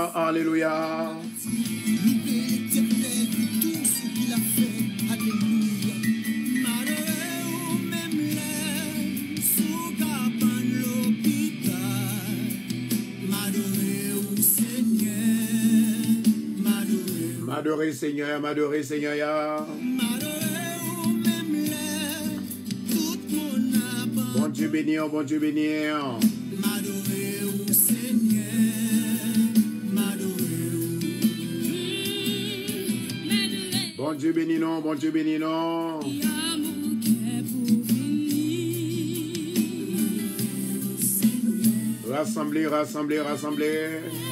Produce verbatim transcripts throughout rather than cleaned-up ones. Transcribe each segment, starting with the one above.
Alléluia. M'adorer Seigneur, m'adorer Seigneur. Bon Dieu béni, bon Dieu béni. Bon Dieu béni non, bon Dieu béni non. Rassembler, rassembler, rassembler.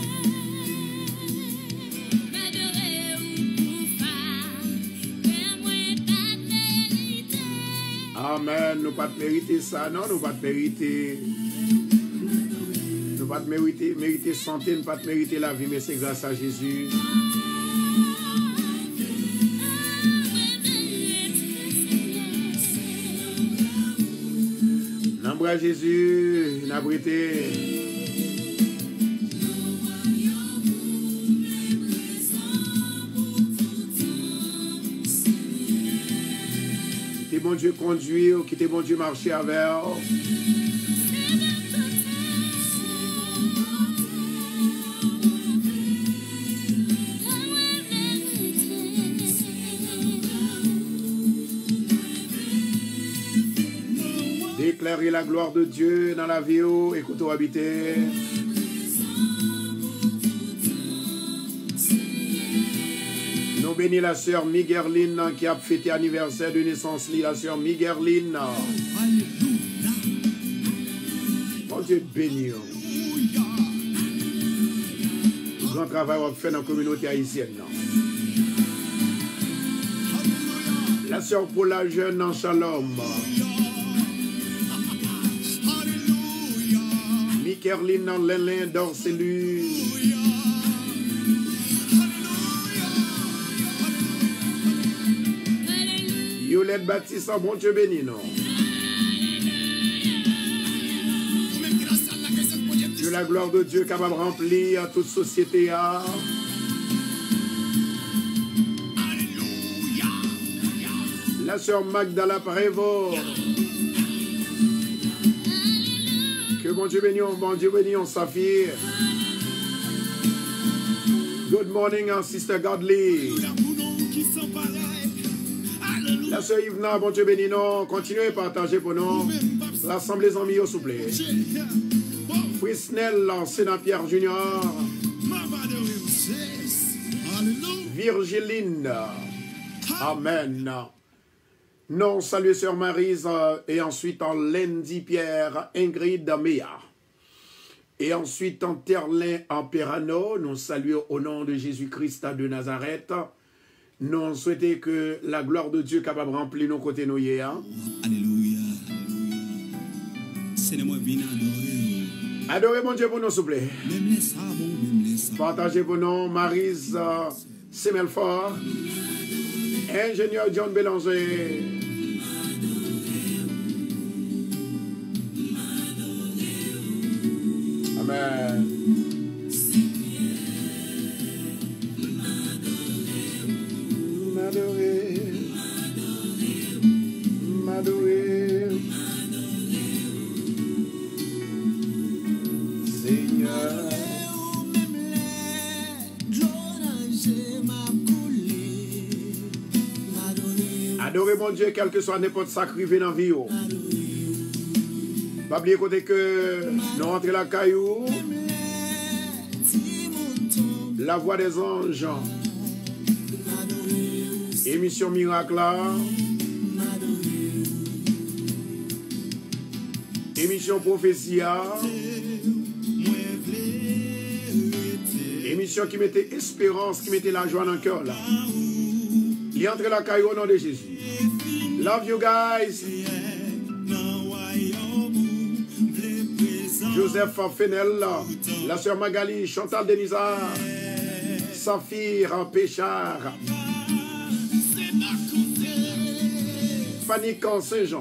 Amen, nous pas mériter ça, non, nous pas mériter. Nous pas mériter, mériter santé, nous pas mériter la vie, mais c'est grâce à Jésus. Nombre à Jésus, n'abrité. Bon Dieu conduire, qui t'es bon Dieu marcher avec. Déclarer la gloire de Dieu dans la vie, écoute-toi habiter. Nous bénissons la sœur Migueline qui a fêté anniversaire de naissance, la sœur Migueline. Bon Dieu béni. Grand travail qu'on fait dans la communauté haïtienne. La sœur Paula Jeune en Shalom. Migueline en Lélin d'Orcelu. Yolette Baptiste, bon Dieu béni, non? Que la gloire de Dieu capable de remplir toute société. Hein? La sœur Magdala Prévost. Que bon Dieu béni, bon Dieu béni, on Saphir. Good morning, Sister Godly. La sœur Yvna, bon Dieu béni, non. Continuez à partager pour nous. Rassemblez les amis, s'il vous plaît. Frisnel, Sénat Pierre Junior. Virgiline. Amen. Non, salut sœur Maryse. Et ensuite en Lundi Pierre, Ingrid Méa. Et ensuite en Terlin, en Perano. Nous saluons au nom de Jésus-Christ de Nazareth. Nous souhaitons que la gloire de Dieu capable de remplir nos côtés nous hier. Alléluia. Adorez mon Dieu pour nous, s'il vous plaît. Partagez vos noms. Maryse uh, Semelfort. Ingénieur John Bélanger. Amen. M'adorer, m'adorer, Seigneur. Adorez mon Dieu, quel que soit n'importe sacrifice dans la vie. Pas oublier côté que nous rentrons la caillou, la voix des anges. Émission Miracle là. Émission Prophétia. Émission qui mettait espérance, qui mettait la joie dans le cœur là. Il entre la caille au nom de Jésus. Love you guys. Joseph Fenel, la sœur Magali, Chantal Denizard, Saphir Péchard. Fanny Can Saint-Jean,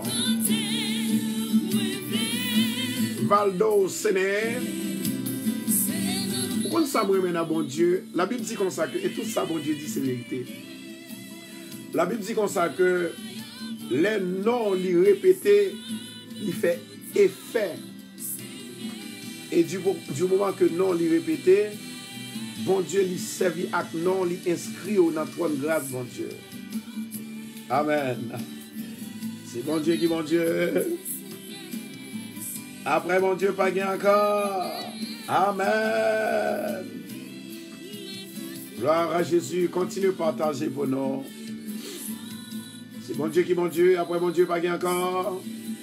Valdo Séné, comprenez ça, moi, maintenant, bon Dieu. La Bible dit comme ça que, et tout ça, bon Dieu dit, c'est vérité. La Bible dit comme ça que les noms, les répétés, il fait effet. Et du, du moment que non, les répétés, bon Dieu, il servi avec non, il inscrit au notre de grâce, bon Dieu. Amen. C'est bon Dieu qui bon Dieu. Après mon Dieu, pas gain encore. Amen. Gloire à Jésus. Continue à partager pour nous. C'est bon Dieu qui bon Dieu. Après mon Dieu, pas gain encore.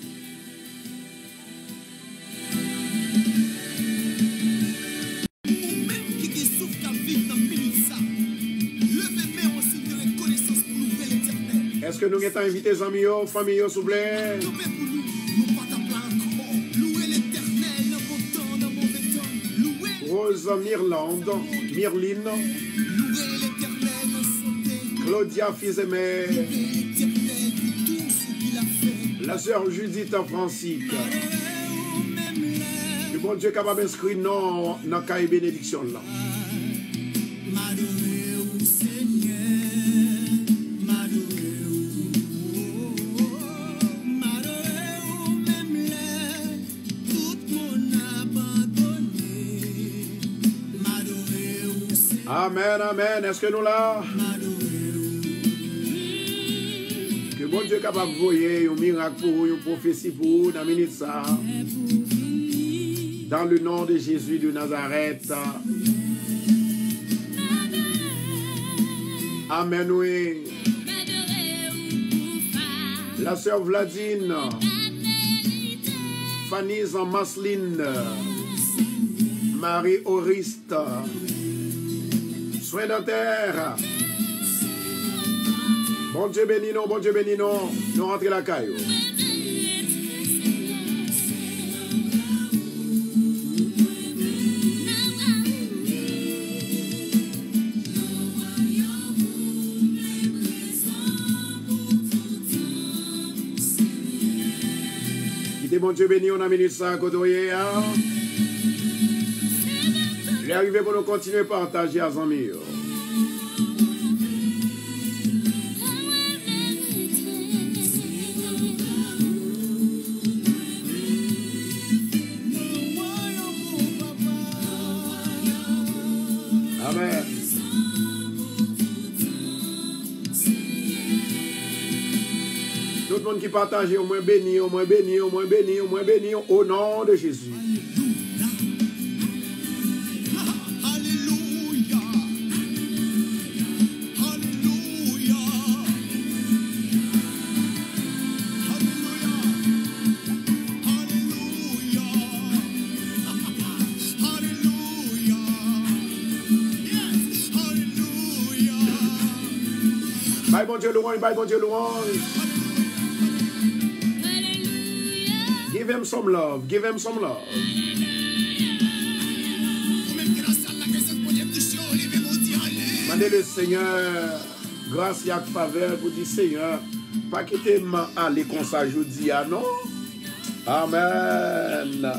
Est-ce que nous sommes invités, amis, famille, s'il vous plaît? Rose Mirlande, Mirline, Claudia Fizemé, la sœur Judith Francique. Que bon Dieu capable d'inscrire non dans la cahier bénédiction là. Amen, amen. Est-ce que nous là? Que bon Dieu est capable de voyer un miracle pour vous, une prophétie pour vous, dans la minute ça. Dans le nom de Jésus de Nazareth. Amen, oui. La sœur Vladine, Fanny Masline, Marie Oriste, soins dentaires. Bon Dieu béni nous, bon Dieu béni nous. Nous rentrons la caillou. Quittez bon Dieu béni, on a mis ça à côté. Il est arrivé pour nous continuer à partager à Zami. Amen. Tout le monde qui partage, au moins béni, au moins béni, au moins béni, au moins béni, au nom de Jésus. Bye bon Dieu louange, bye bon Dieu louange. Give him some love, give him some love. Mandez le Seigneur grâce et faveur pour dire Seigneur, pas quitter ma aller comme ça je dis ah non. Amen.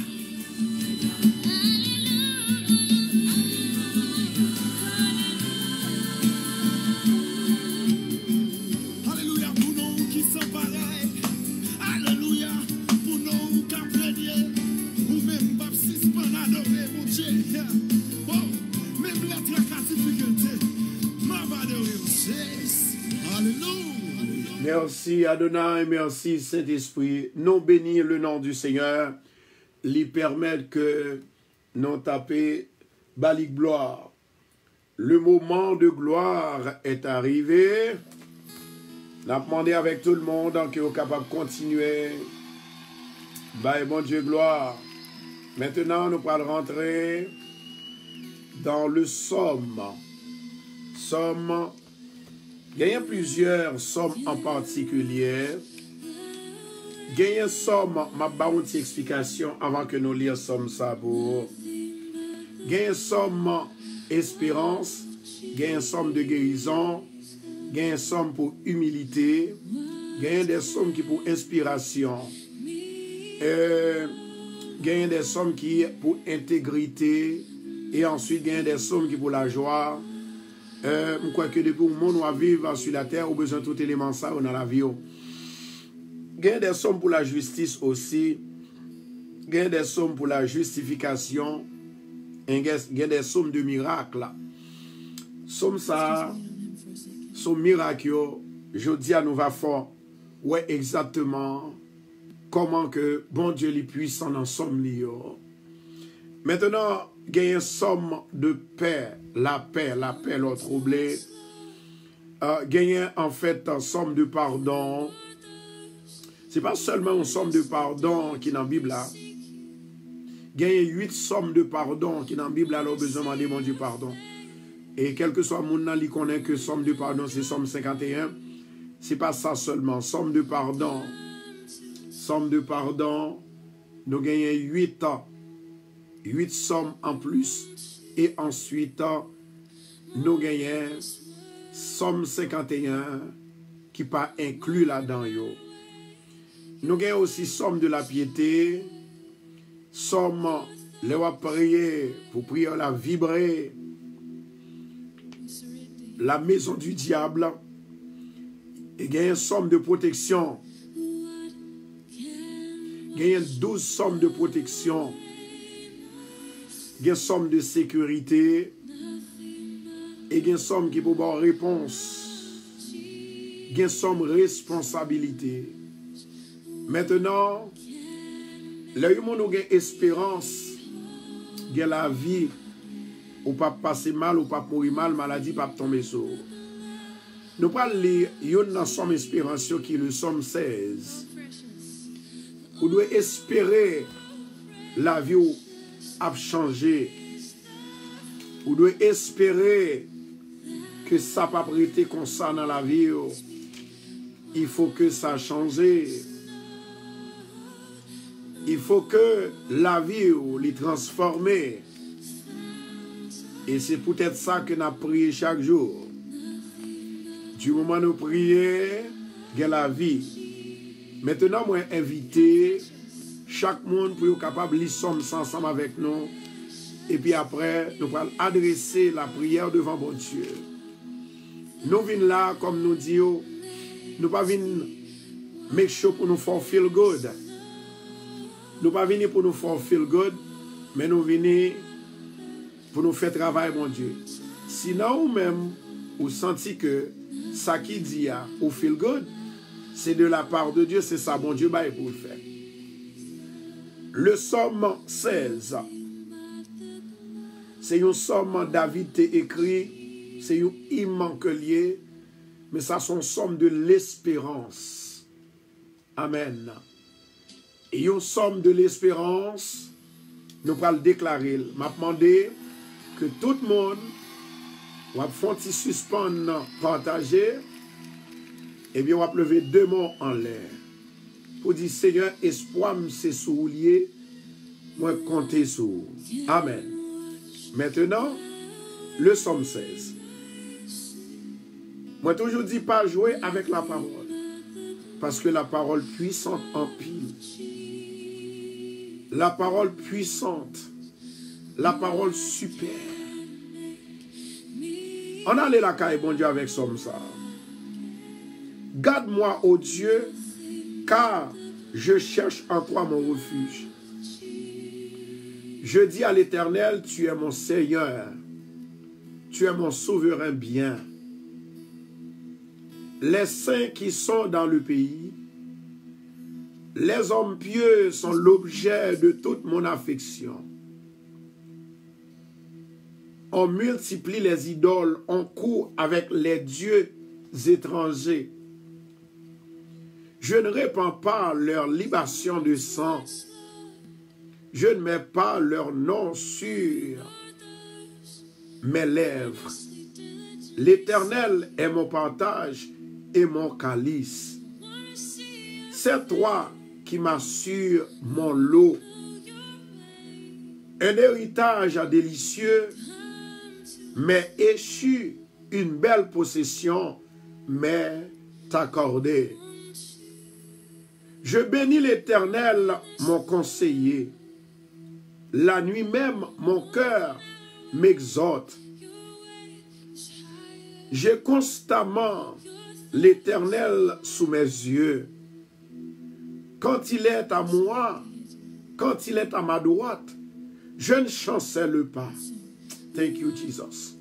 Merci Adonai, merci Saint-Esprit. Nous bénissons le nom du Seigneur. Lui permettre que nous taper balik gloire. Le moment de gloire est arrivé. Nous avons demandé avec tout le monde qui est capable de continuer. Bye, bon Dieu, gloire. Maintenant, nous allons rentrer dans le somme. Somme. Il y a plusieurs sommes en particulier. Il y a une somme, ma bonne explication avant que nous lions somme ça pour. Il y a une somme espérance, il y a une somme de guérison, il y a une somme pour humilité, il y a des sommes qui pour inspiration, euh, il y a des sommes qui pour intégrité Et ensuite, il y a des sommes qui pour la joie. Euh, je crois que depuis le monde où vivre sur la terre, on a besoin de tout élément ça dans la vie. Il y a des sommes pour la justice aussi. Il y a des sommes pour la justification. Il y a des sommes de miracles. Somme ça, somme miracle, je dis à nous va fort. Ouais, exactement. Comment que bon Dieu est puissant dans somme lio. Maintenant, il y a une somme de paix. La paix, la paix, l'autre troublé. Euh, il y a en fait une somme de pardon. Ce n'est pas seulement une somme de pardon qui est dans la Bible là. Il y a huit sommes de pardon qui est dans la Bible là, alors besoin de demander mon Dieu pardon. Et quel que soit mon nom, il connaît que somme de pardon, c'est somme cinquante et un. Ce n'est pas ça seulement. Somme de pardon. Somme de pardon. Nous gagnons huit ans. huit sommes en plus. Et ensuite, nous gagnons somme cinquante et un qui n'est pas inclus là-dedans. Nous gagnons aussi somme de la piété. Somme, les va prier pour prier la vibrer. La maison du diable. Et gagne une somme de protection. Gagne douze sommes de protection. Gagne une somme de sécurité. Et gagne une somme qui peut avoir réponse. Gagne une somme de responsabilité. Maintenant, là où nous avons espérance, gagne la vie. Ou pas passer mal, ou pas mourir mal, maladie pas tomber sur. Nous parlons de yon somme espérance qui est le somme seize. Vous devez espérer la vie a changé. Vous devez espérer que ça n'a pas prêté comme ça dans la vie. Il faut que ça change. Il faut que la vie les transforme. Et c'est peut-être ça que nous avons prié chaque jour. Du moment où nous prions, il y a la vie. Maintenant, moi, invité chaque monde pour être capable de lire ensemble avec nous. Et puis après, nous allons adresser la prière devant bon Dieu. Nous venons là, comme nous disons, nous ne pas venir make sure pour nous faire feel good. Nous ne pas venir pour nous faire feel good, mais nous venons pour nous faire travail, mon Dieu. Sinon, ou même, vous sentez que ça qui dit, ou feel good, c'est de la part de Dieu, c'est ça, mon Dieu, bah, pour le faire. Le psaume seize, c'est un psaume David t'a écrit, c'est un immanquelier, mais ça, c'est un psaume de l'espérance. Amen. Et un psaume de l'espérance, nous allons le déclarer. M'a demandé que tout le monde va faire suspendre, partager, et bien on va lever deux mots en l'air. Pour dire, Seigneur, espoir, c'est soulier, moi compter sur. Amen. Maintenant, le psaume seize. Moi toujours dis pas jouer avec la parole. Parce que la parole puissante empile. La parole puissante. La parole super. On allait la caille, bon Dieu, avec somme ça. Garde-moi, ô Dieu, car je cherche en toi mon refuge. Je dis à l'Éternel, tu es mon Seigneur. Tu es mon souverain bien. Les saints qui sont dans le pays, les hommes pieux sont l'objet de toute mon affection. On multiplie les idoles, on court avec les dieux étrangers. Je ne répands pas leur libation de sang. Je ne mets pas leur nom sur mes lèvres. L'Éternel est mon partage et mon calice. C'est toi qui m'assures mon lot. Un héritage délicieux m'est échu, une belle possession m'est accordée. Je bénis l'Éternel, mon conseiller. La nuit même, mon cœur m'exhorte. J'ai constamment l'Éternel sous mes yeux. Quand il est à moi, quand il est à ma droite, je ne chancelle pas. Thank you, Jesus.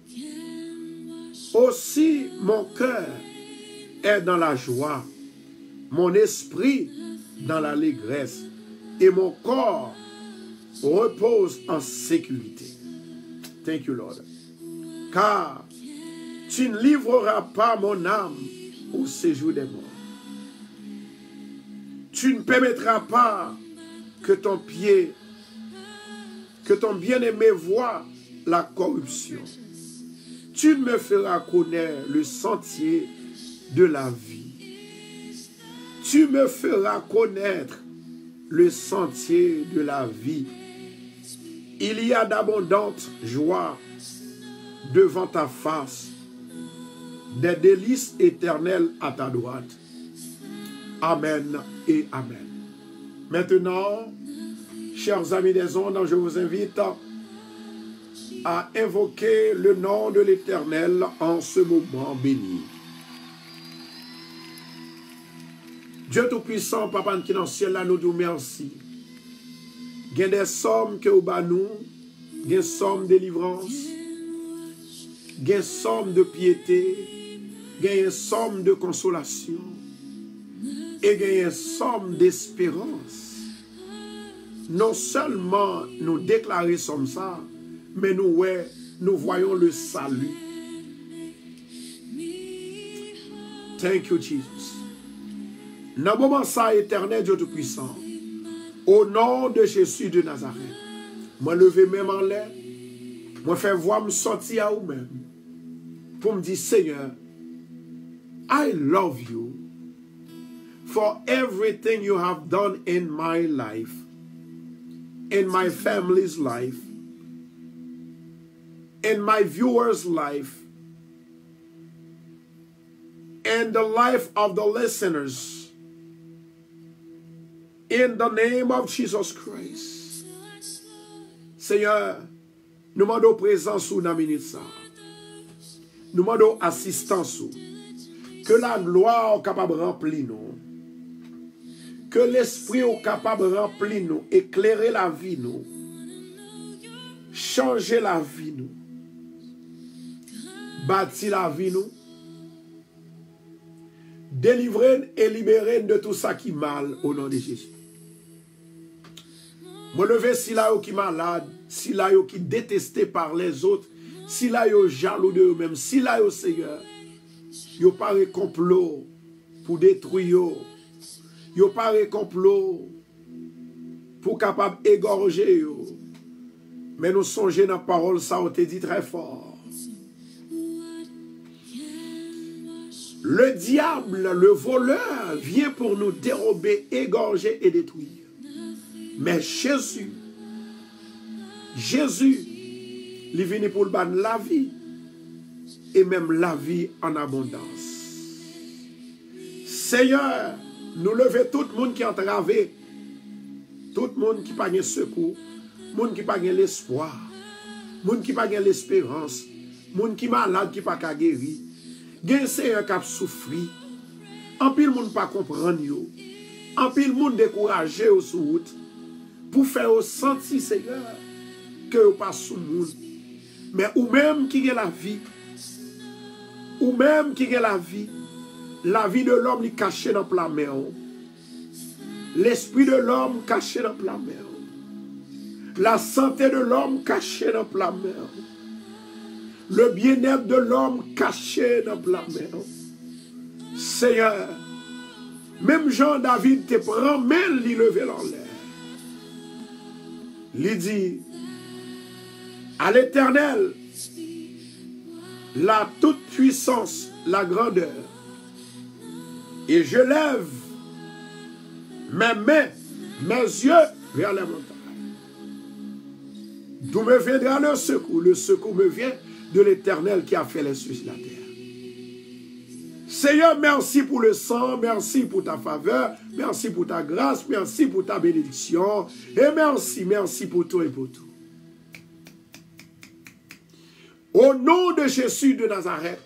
Aussi, mon cœur est dans la joie, mon esprit dans l'allégresse, et mon corps repose en sécurité. Thank you, Lord. Car tu ne livreras pas mon âme au séjour des morts. Tu ne permettras pas que ton pied, que ton bien-aimé voie la corruption. Tu me feras connaître le sentier de la vie. Tu me feras connaître le sentier de la vie. Il y a d'abondantes joies devant ta face, des délices éternelles à ta droite. Amen et amen. Maintenant, chers amis des ondes, je vous invite à invoquer le nom de l'Éternel en ce moment béni. Dieu Tout-Puissant, Papa qui dans le ciel, là, nous disons merci. Il y a des sommes que vous nous, il y a des sommes de délivrance, il y a des sommes de piété, il y a des sommes de consolation, et il y a des sommes d'espérance. Non seulement nous déclarer comme ça, mais nous, ouais, nous voyons le salut. Thank you, Jesus. Dans le moment ça, éternel Dieu Tout-Puissant, au nom de Jésus de Nazareth, moi lever même en l'air, moi faire voir me sortir à vous-même, pour me dire, Seigneur, I love you for everything you have done in my life, in my family's life, in my viewers' life, in the life of the listeners. In the name of Jesus Christ. Seigneur, nous demandons présence ou dans minute ça. Nous demandons assistance ou. Que la gloire est capable de remplir nous. Que l'esprit est capable de remplir nous, éclairer la vie nous. Changer la vie nous. Bâtir la vie nous. Délivrer et libérer de tout ça qui est mal au nom de Jésus. Moi lever si là qui est malade, si là qui est détesté par les autres, si là qui est jaloux de eux-mêmes, si là qui Seigneur, yo pas un complot pour détruire, yo pas un complot pour capable égorger yo. Mais nous songeons dans la parole, ça on te dit très fort. Le diable, le voleur, vient pour nous dérober, égorger et détruire. Mais Jésus, Jésus, il est venu pour le ban la vie, et même la vie en abondance. Seigneur, nous levons tout le monde qui est entravé, tout le monde qui n'a pas de secours, tout le monde qui n'a pas l'espoir, tout le monde qui n'a pas l'espérance, tout le monde qui est malade, qui n'a pas guéri. Gen Seigneur qui a souffri. En pile monde pas comprendre yo. En pile monde découragé au sous route pour faire au senti Seigneur que vous pas sous monde. Mais ou même qui a la vie, ou même qui a la vie, la vie de l'homme est cachée dans la mer. L'esprit de l'homme caché dans la mer. La santé de l'homme cachée dans la mer. Le bien-être de l'homme caché dans la mer. Seigneur, même Jean-David te prend, mais il levé en l'air. Il dit, à l'Éternel, la toute-puissance, la grandeur, et je lève mes mains, mes yeux vers les montagnes. D'où me viendra le secours? Le secours me vient de l'Éternel qui a fait les cieux et la terre. Seigneur, merci pour le sang, merci pour ta faveur, merci pour ta grâce, merci pour ta bénédiction, et merci, merci pour tout et pour tout. Au nom de Jésus de Nazareth.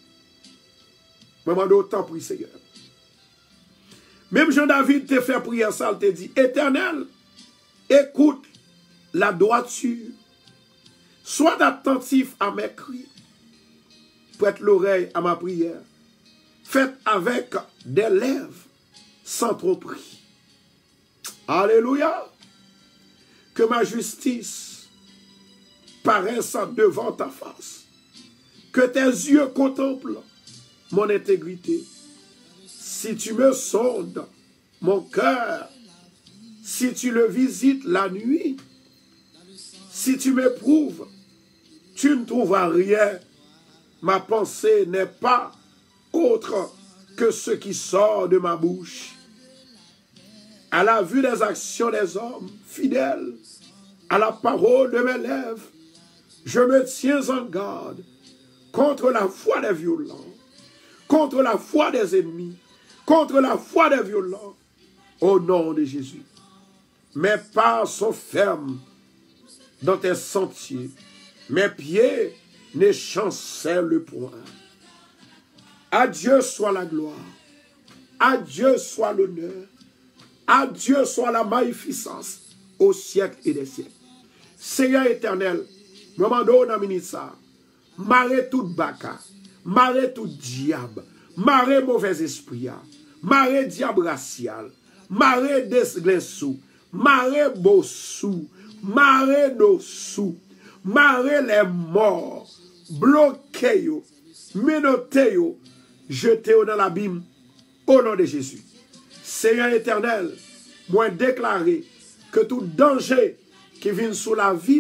Maman d'autant prie, Seigneur. Même Jean-David te fait prier ça, il te dit, Éternel, écoute la droiture. Sois attentif à mes cris. Prête l'oreille à ma prière. Faites avec des lèvres sans tromperie. Alléluia. Que ma justice paraisse devant ta face. Que tes yeux contemplent mon intégrité. Si tu me sondes mon cœur, si tu le visites la nuit, si tu m'éprouves, tu ne trouveras rien. Ma pensée n'est pas autre que ce qui sort de ma bouche. À la vue des actions des hommes fidèles, à la parole de mes lèvres, je me tiens en garde contre la foi des violents, contre la foi des ennemis, contre la foi des violents, au nom de Jésus. Mes pas sont fermes dans tes sentiers, mes pieds ne chancellent point. À Dieu soit la gloire, à Dieu soit l'honneur, à Dieu soit la magnificence au siècle et des siècles. Seigneur éternel, moment donné ça, marre tout baka, marre tout diable, marre mauvais esprit, marre diable racial, marre desglensou, marre bossou, marre nosou, marre les morts, bloquez yo, menotez yo, jetez yo dans l'abîme au nom de Jésus. Seigneur éternel, moi déclarer que tout danger qui vient sous la vie,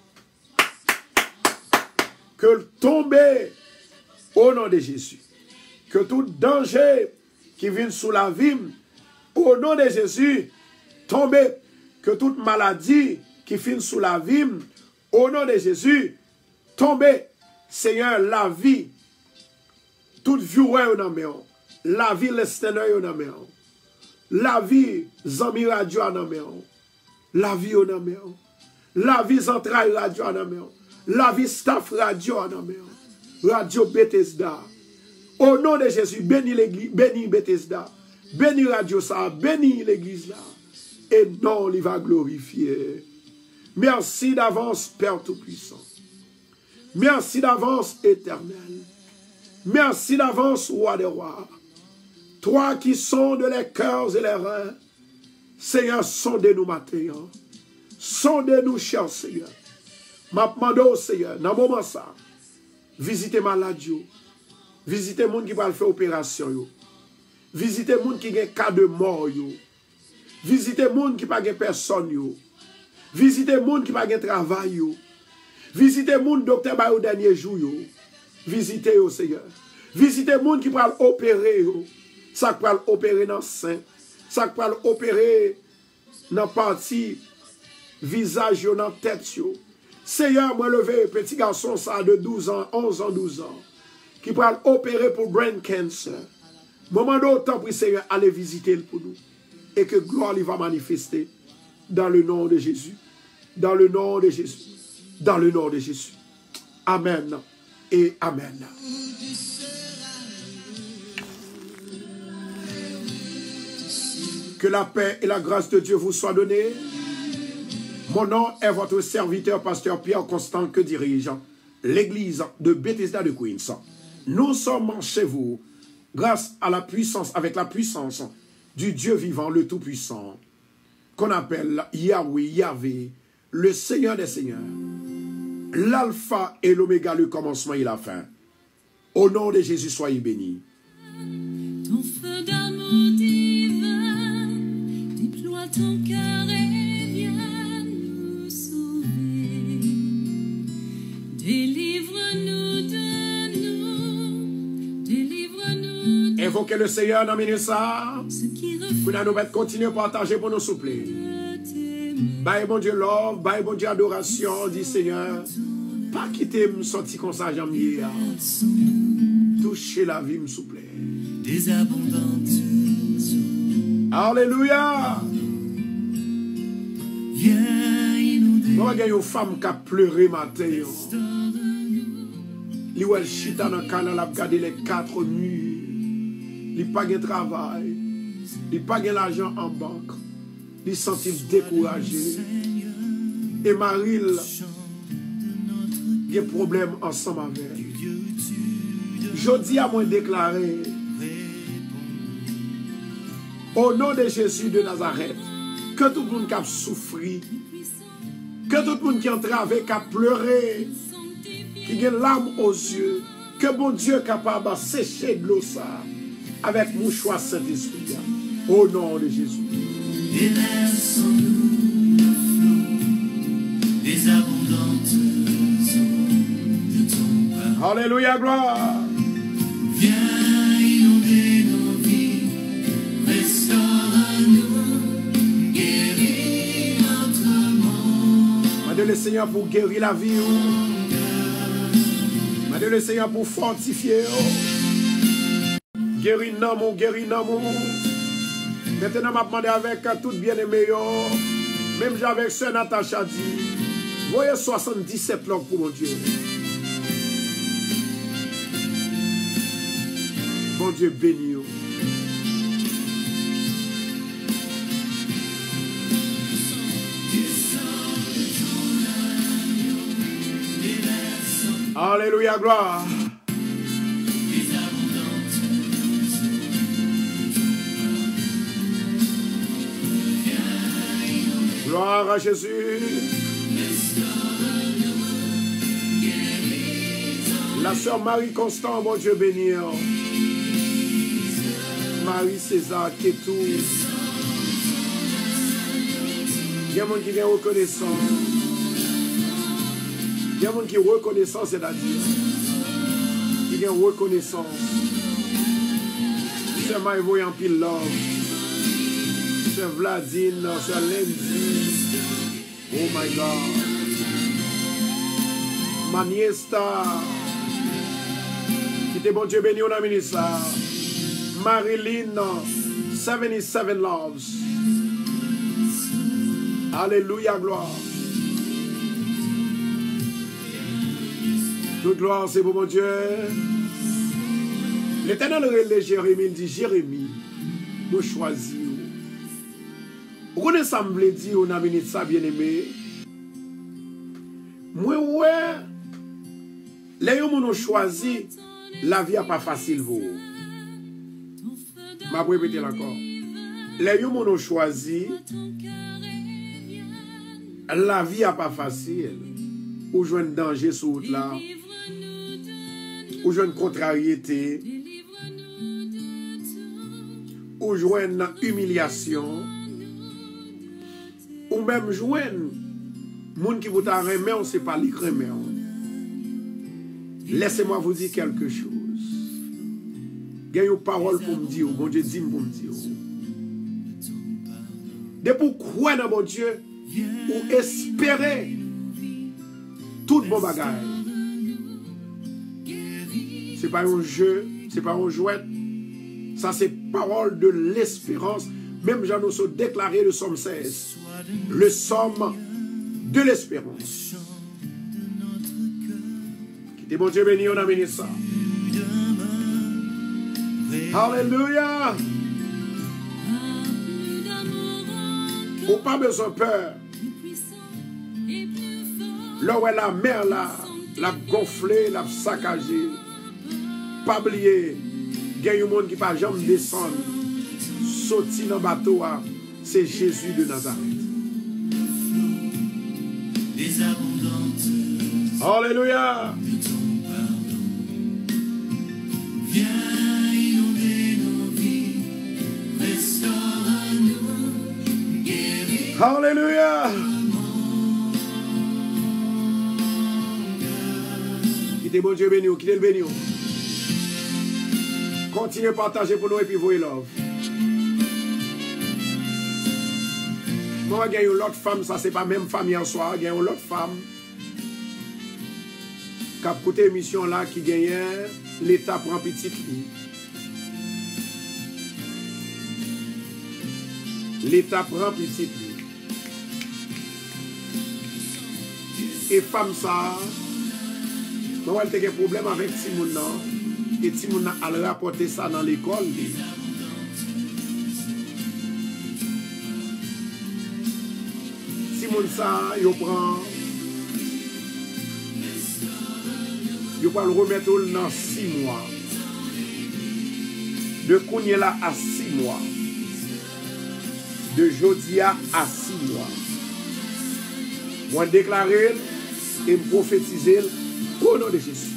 que tombe au nom de Jésus. Que tout danger qui vient sous la vie, au nom de Jésus, tombe. Que toute maladie qui vient sous la vie, au nom de Jésus, tombe. Seigneur, la vie, toute viewer au nom de la vie l'esteneur au nom de la vie Zami Radio au nom de la vie au nom de la vie Zentraille Radio au nom de la vie Staff Radio au nom de Radio Bethesda. Au nom de Jésus, bénis l'église, bénis Bethesda, bénis Radio ça, bénis l'église là. Et non, il va glorifier. Merci d'avance, Père Tout-Puissant. Merci d'avance, Éternel. Merci d'avance, Roi des Rois. Toi qui sondes les cœurs et les reins, Seigneur, sondez-nous matin. Sondez-nous, cher Seigneur. Ma demande, Seigneur, dans le moment ça, visitez malade, visitez les gens qui veulent faire opération, visitez les gens qui ont un cas de mort, visitez les gens qui n'ont pas de personne, visitez les gens qui n'ont pas de travail, visitez les gens qui ont docteur au dernier jour, visitez au Seigneur. Visitez les gens qui veulent opérer, ça qui veulent opérer dans le sein, ça qui veulent opérer dans la partie visage, dans la tête. Seigneur, moi levé, petit garçon ça de douze ans, onze ans, douze ans, qui peut opérer pour brain cancer. Moment d'autant pour Seigneur, allez visiter pour nous. Et que gloire il va manifester dans le nom de Jésus. Dans le nom de Jésus. Dans le nom de Jésus. Amen et amen. Que la paix et la grâce de Dieu vous soient données. Mon nom est votre serviteur, pasteur Pierre Constant, que dirige l'église de Bethesda de Queens. Nous sommes chez vous grâce à la puissance, avec la puissance du Dieu vivant, le Tout-Puissant, qu'on appelle Yahweh, Yahvé, le Seigneur des Seigneurs, l'alpha et l'oméga, le commencement et la fin. Au nom de Jésus, soyez bénis. Ton feu d'amour divin déploie ton cœur et viens nous sauver. Délivre-nous de nous, délivre-nous de Invoquez le Seigneur dans minute ça. ce qui Pour nous mettre continuer à partager pour nous souffler. refuse Bye bon Dieu love, bye bon Dieu adoration, dit Seigneur. Pas quitter me sortir comme ça j'aime hier. Toucher la vie me souple. des abondantes eaux. Alléluia. Viens inonder, Moi, il y a une femme qui a pleuré matin. restaure-nous Li ou el chita dans canal a gardé les quatre murs. Li pas de travail. Li pas de l'argent en banque. Li senti découragé. Et Maril a des problèmes ensemble avec. Jodi a moi déclaré au nom de Jésus de Nazareth que tout le monde qui a souffert, que tout le monde qui a entravé, qui a pleuré, qui a des larmes aux yeux, que bon Dieu est capable de sécher de l'eau ça avec mouchoir Saint-Esprit. Au nom de Jésus. Déverse-nous le flot des abondantes eaux de ton pardon. Alléluia, gloire. Viens inonder nos vies, restaure-nous, guéris notre monde. Demandez le Seigneur pour guérir la vie. Demandez le Seigneur pour fortifier. Guéris l'amour, guéris l'amour. Maintenant, je demande avec tout bien-aimé, même avec Sœur Natacha dit, voyez soixante-dix-sept langues pour mon Dieu. Bon Dieu béni. Alléluia, gloire. Gloire à Jésus. La sœur Marie Constant, mon Dieu béni. Marie César Ketou. Il y a des gens qui sont reconnaissants. Il y a des gens qui sont reconnaissants, c'est-à-dire qui ont reconnaissance. C'est Maïvo en pile love. C'est Vladine, c'est Lenzi. Oh my God. Maniesta. Qui était bon Dieu béni, on a mis ça. Marilyn, soixante-dix-sept loves. Alléluia, gloire. Toute gloire, c'est pour mon Dieu. L'Éternel relève Jérémie, il dit, Jérémie, vous choisissez. Vous connaissez ça, me dit, on a mis ça, bien aimé. Moi, ouais, les gens ont choisi, la vie n'est pas facile pour vous. Je vais répéter encore. Les gens ont choisi, la vie n'est pas facile. Ou jouer un danger sur route là. Ou jouer une contrariété. Ou jouer une humiliation. Ou même jouer un monde qui vous a remis, on ne sait pas l'écrire. Laissez-moi vous dire quelque chose. Il y a une parole pour me dire, mon Dieu dit pour me dire. De pour croire dans mon Dieu, ou espérer tout bon bagage. Ce n'est pas un jeu, ce n'est pas un jouet. Ça, c'est parole de l'espérance. Même j'en ai déclaré le psaume seize. Le psaume de l'espérance. Quittez mon Dieu béni, on a béni ça. Alléluia. Ou pas besoin de peur. Là où est la mer là, la gonflée, la saccagée. Pas oublier, il y a un monde qui ne peut jamais descendre, sortir dans le bateau, c'est Jésus de Nazareth. Alléluia. Alléluia. Quittez mon Dieu béni, quittez le béni. Continuez à partager pour nous et puis vous et love. Moi, il y a une autre femme, ça c'est pas même famille en soi, il y a une autre femme qui a écouté l'émission là qui gagne l'État prend petit lit. L'État prend petit lit. Et femme ça, Moi, j'ai des problèmes avec Timoun. Et Timoun a rapporté ça dans l'école. Timoun ça, il prend. Il va le remettre dans six mois. De Kounyela à six mois. De Jodia à six mois. Moi déclarer et me prophétiser au nom de Jésus.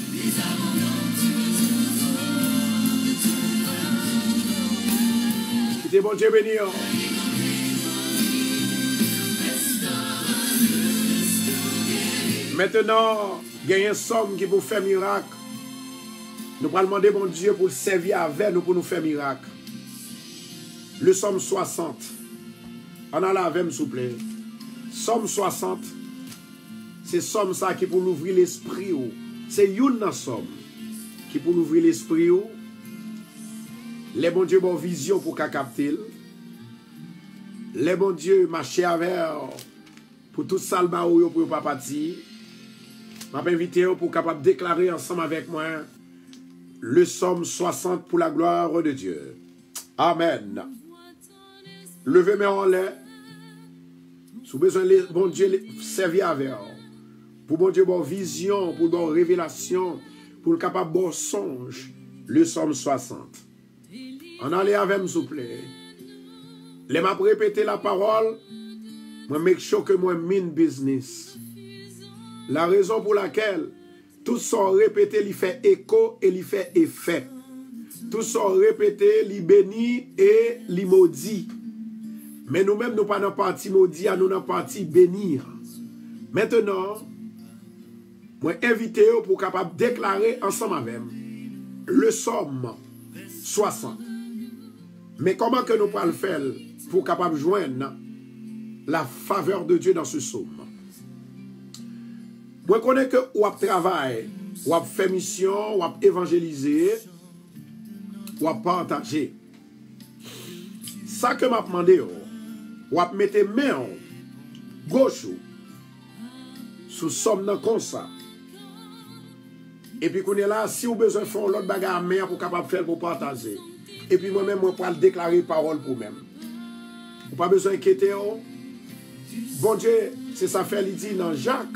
C'était bon Dieu béni. Maintenant, il y a une somme qui peut faire miracle. Nous allons demander bon Dieu pour le servir avec nous pour nous faire miracle. Le somme soixante. On a la avec s'il vous plaît. Somme soixante. C'est somme ça qui pour l'ouvrir l'esprit. C'est une somme qui pour l'ouvrir l'esprit. Les bons dieux ont vision pour qu'à capter. Les bons dieux marcher avec pour tout ça le pour pas partir. Je vais inviter pour capable déclarer ensemble avec moi le somme soixante pour la gloire de Dieu. Amen. Levez-moi en l'air. Si vous avez besoin de bon Dieu servir avec pour bon Dieu bon vision, pour bon révélation, pour le capable bon songe, le somme soixante. On allait avec moi, s'il vous plaît. Les m'a répéter la parole, moi make sure que moi mean business. La raison pour laquelle tout sont répété, il fait écho et il fait effet. Tout sont répété, il bénit et il maudit. Mais nous-mêmes, nous pas dans la partie maudit, nous dans la partie bénir. Maintenant, moi invite pour capable déclarer ensemble avec le somme soixante. Mais comment que nous pouvons le faire pour capable joindre la faveur de Dieu dans ce somme? Moi, je connais que ou travail, ou fait mission, ou évangéliser, ou partager. Ça que m'a demandé, ou mettre main gauche sous somme comme ça. Et puis, qu'on est là, si vous avez besoin de faire l'autre bagarre main pour capable faire pour partager. Et puis, moi-même, moi, pour déclarer parole pour moi-même. Vous pas besoin d'inquiéter. Bon Dieu, c'est ça fait, il dit dans Jacques,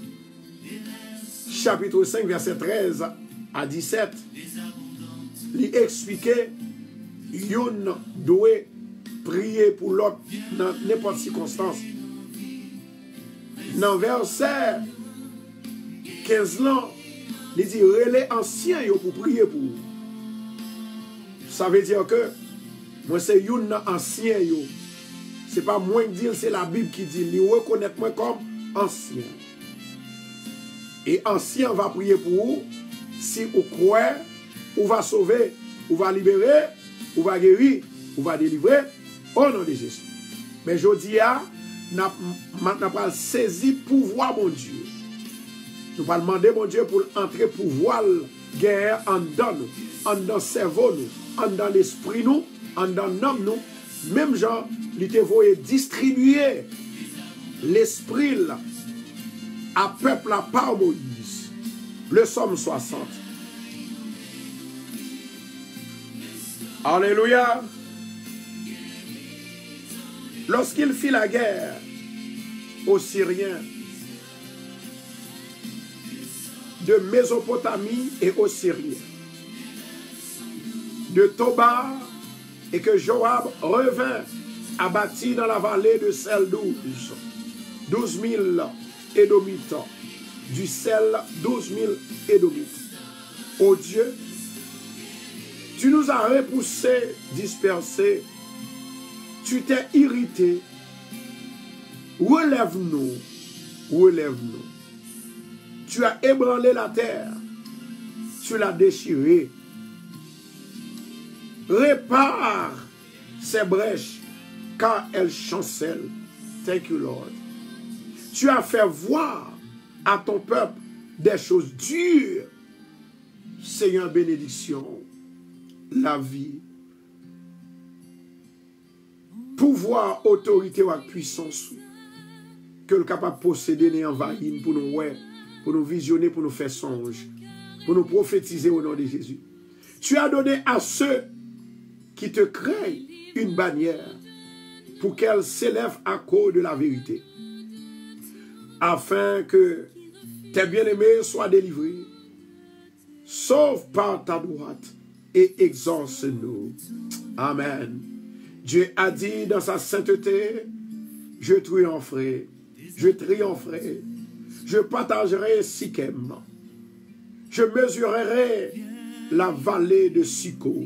chapitre cinq, verset treize à dix-sept. Il expliquait, yon doit prier pour l'autre dans n'importe circonstance. Dans verset quinze ans, il dit, relais ancien pour prier pour vous. Ça veut dire que moi c'est yon ancien yo. C'est pas moi qui dis, c'est la Bible qui dit, il reconnaît moi comme ancien. Et ancien va prier pour vous. Si vous croyez, vous va sauver, vous va libérer, vous va guérir, vous va délivrer au nom de Jésus. Mais je dis, nous pas saisi pouvoir mon Dieu. Nous allons demander mon Dieu pour entrer pouvoir guerre en dans nous, en dans le cerveau nous, en dans l'esprit nous, en dans l'homme nous. Même genre, il te voyait distribuer l'esprit à peuple à part Moïse. Le somme soixante. Alléluia. Lorsqu'il fit la guerre aux Syriens de Mésopotamie et aux Syriens, de Toba, et que Joab revint abattu dans la vallée de Sel douze, douze mille Édomites, du Sel douze mille Édomites. Ô Dieu, tu nous as repoussés, dispersés, tu t'es irrité. Relève-nous, relève-nous. Tu as ébranlé la terre, tu l'as déchirée. Répare ces brèches, car elles chancellent. Thank you, Lord. Tu as fait voir à ton peuple des choses dures. Seigneur, bénédiction, la vie, pouvoir, autorité ou puissance que le capable de posséder et envahir pour nous, ouais, pour nous visionner, pour nous faire songe, pour nous prophétiser au nom de Jésus. Tu as donné à ceux qui te craignent une bannière pour qu'elle s'élève à cause de la vérité, afin que tes bien-aimés soient délivrés. Sauve par ta droite et exauce-nous. Amen. Dieu a dit dans sa sainteté, je triompherai, je triompherai, je partagerai Sichem, je mesurerai la vallée de Syco.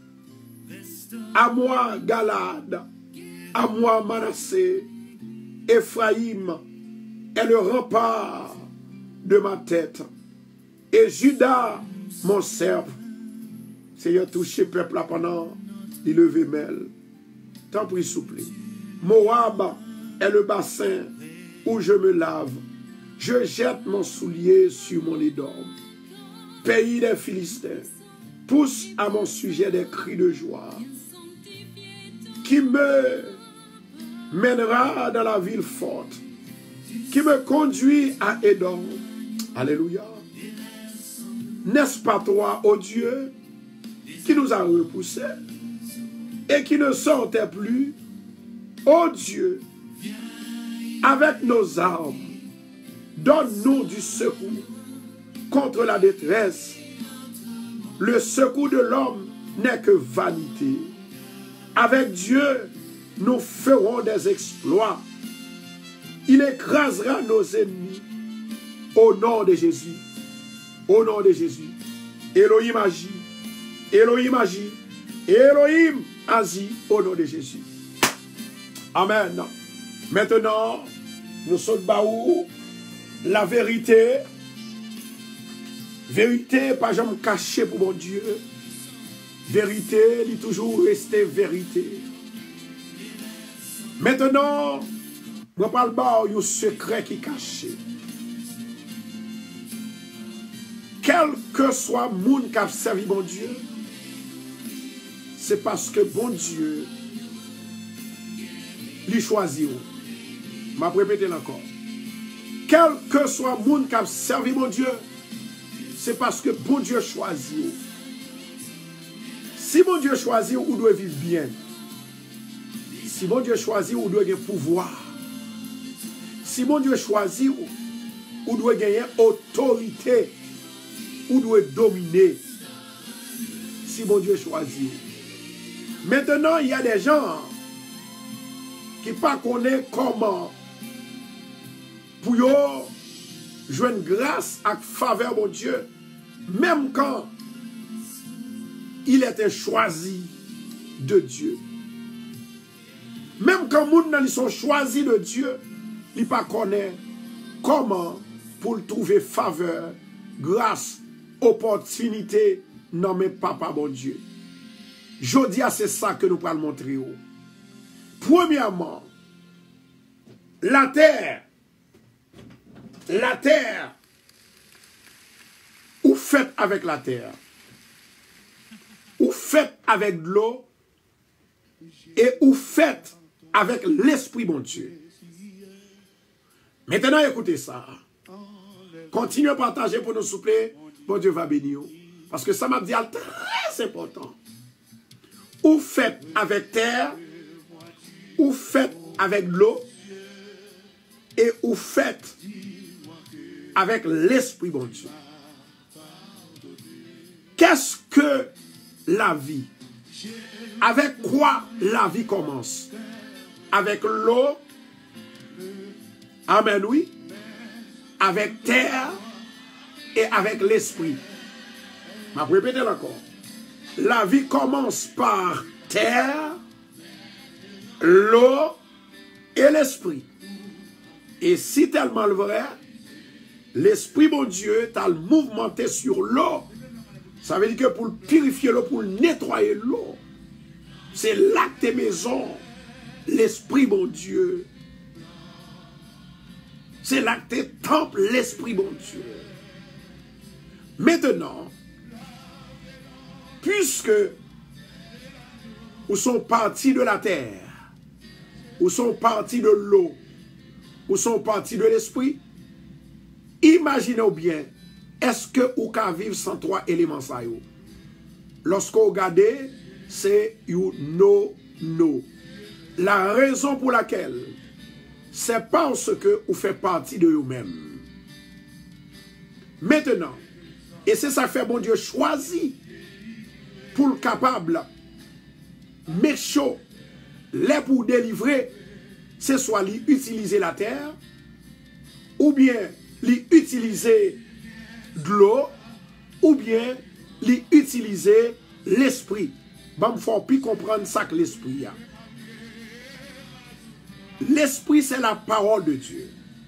À moi Galade, à moi Manassé, Ephraïm est le rempart de ma tête, et Judas mon serve. Seigneur, touché peuple là pendant il levé mêle. Tant pis souple. Moab est le bassin où je me lave. Je jette mon soulier sur mon Édom. Pays des Philistins, pousse à mon sujet des cris de joie. Qui me mènera dans la ville forte, qui me conduit à Édom. Alléluia. N'est-ce pas toi, ô Dieu, qui nous a repoussés et qui ne sortait plus, ô Dieu, avec nos armes, donne-nous du secours contre la détresse. Le secours de l'homme n'est que vanité. Avec Dieu, nous ferons des exploits. Il écrasera nos ennemis au nom de Jésus. Au nom de Jésus. Elohim agit. Elohim agit. Elohim agit au nom de Jésus. Amen. Maintenant, nous sommes baou la vérité. Vérité, pas jamais cachée pour mon Dieu. Vérité, il est toujours resté vérité. Maintenant, nous parlons de un secret qui est caché. Quel que soit le monde qui a servi mon Dieu, c'est parce que bon Dieu lui choisit. Je vais répéter encore. Quel que soit le monde qui a servi mon Dieu, c'est parce que bon Dieu choisit. Si mon Dieu choisit, on doit vivre bien. Si mon Dieu choisit, on doit gagner pouvoir. Si mon Dieu choisit, on doit gagner autorité. On doit dominer. Si mon Dieu choisit. Maintenant, il y a des gens qui ne connaissent pas comment pour jouer une grâce à faveur de mon Dieu, même quand il était choisi de Dieu. Même quand les gens sont choisis de Dieu, ils ne connaissent pas comment pour trouver faveur, grâce, opportunité, non mais papa bon Dieu. Je dis c'est ça que nous allons montrer. Premièrement, la terre, la terre, ou faites avec la terre, ou faites avec de l'eau, et ou faites avec l'esprit mon Dieu. Maintenant écoutez ça. Continuez à partager pour nous souffler. Bon Dieu va bénir. Parce que ça m'a dit très important. Ou faites avec terre, ou faites avec l'eau, et ou faites avec l'esprit bon Dieu. Qu'est-ce que la vie? Avec quoi la vie commence? Avec l'eau. Amen, oui. Avec terre et avec l'esprit. Je vais répéter encore. La vie commence par terre, l'eau et l'esprit. Et si tellement le vrai, l'esprit, mon Dieu, t'a le mouvementé sur l'eau. Ça veut dire que pour purifier l'eau, pour nettoyer l'eau, c'est là que tes maisons, l'esprit, mon Dieu. C'est là que tes temples, l'esprit, mon Dieu. Maintenant, puisque où sont partis de la terre, où sont partis de l'eau, où sont partis de l'esprit, il imaginez bien, est-ce que vous pouvez vivre sans trois éléments ça yo? Lorsque vous regardez, c'est you know no. La raison pour laquelle, c'est parce que vous faites partie de vous-même. Maintenant, et c'est ça que fait bon Dieu choisi pour le capable, mais chaud, les pour délivrer, c'est soit lui utiliser la terre, ou bien lui utiliser de l'eau, ou bien lui utiliser l'esprit. Bon, il faut plus comprendre ça que l'esprit a. L'esprit, c'est la parole de Dieu.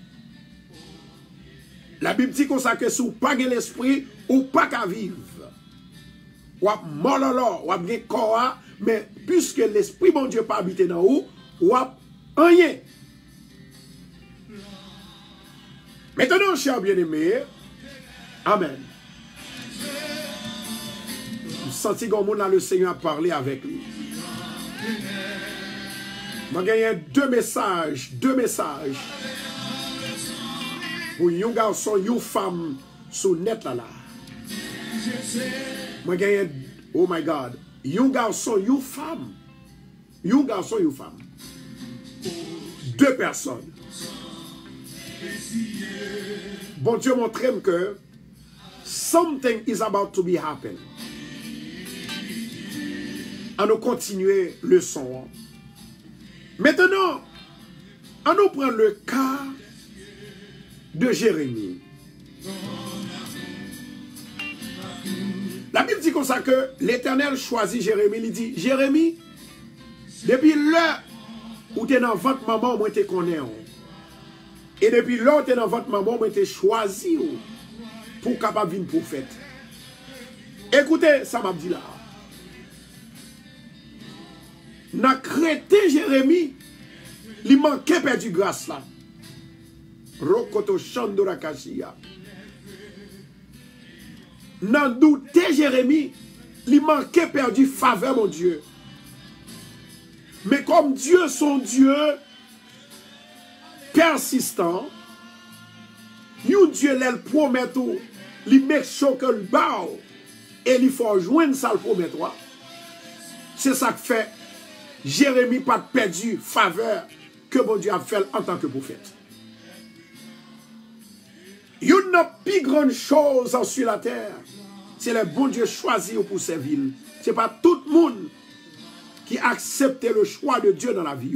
La Bible dit comme ça que si vous n'avez pas l'esprit, ou pas qu'à vivre. Ou à mort, ou à bien corps, mais puisque l'esprit, bon Dieu, pas habité dans vous, ou à rien. Maintenant, cher bien-aimé, amen. Vous sentez comme le Seigneur a parlé avec lui. Je vais gagner deux messages, deux messages pour un garçon, une femme sur net là là. Je vais gagner, oh my God, un garçon, une femme. Un garçon, une femme. Deux personnes. Bon Dieu montre que something is about to be happen. On nous continuer le son. Maintenant, on nous prend le cas de Jérémie. La Bible dit comme ça que l'Éternel choisit Jérémie. Il dit, Jérémie, depuis l'heure où tu es dans votre maman, moi te connais. Et depuis l'heure où tu es dans votre maman, moi te choisi pour capable venir prophète. Écoutez, ça m'a dit là. Dans crété Jérémie, il manquait perdu grâce là. Rokoto Chandora Kashia. Dans douté Jérémie, il manquait perdu faveur mon Dieu. Mais comme Dieu son Dieu persistant, nous Dieu le promet tout, il met chaud que le bas et il faut joindre ça le promet toi. C'est ça que fait Jérémie pas perdu faveur que bon Dieu a fait en tant que prophète. Il n'y a plus grande chose sur la terre. C'est le bon Dieu choisi pour ces villes. Ce n'est pas tout le monde qui accepte le choix de Dieu dans la vie.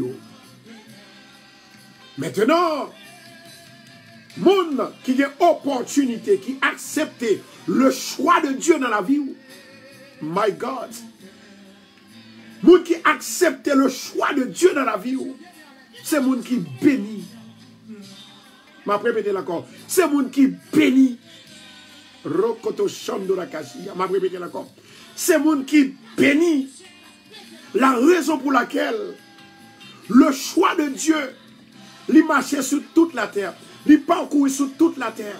Maintenant, monde qui a opportunité, qui accepte le choix de Dieu dans la vie. My God. Monde qui accepte le choix de Dieu dans la vie. C'est monde qui bénit. Je vais répéter encore. C'est monde qui bénit. Rokoto Chandora Kashia. Je vais répéter encore. C'est monde qui bénit. La raison pour laquelle le choix de Dieu, il marchait sur toute la terre. Il parcourait sur toute la terre.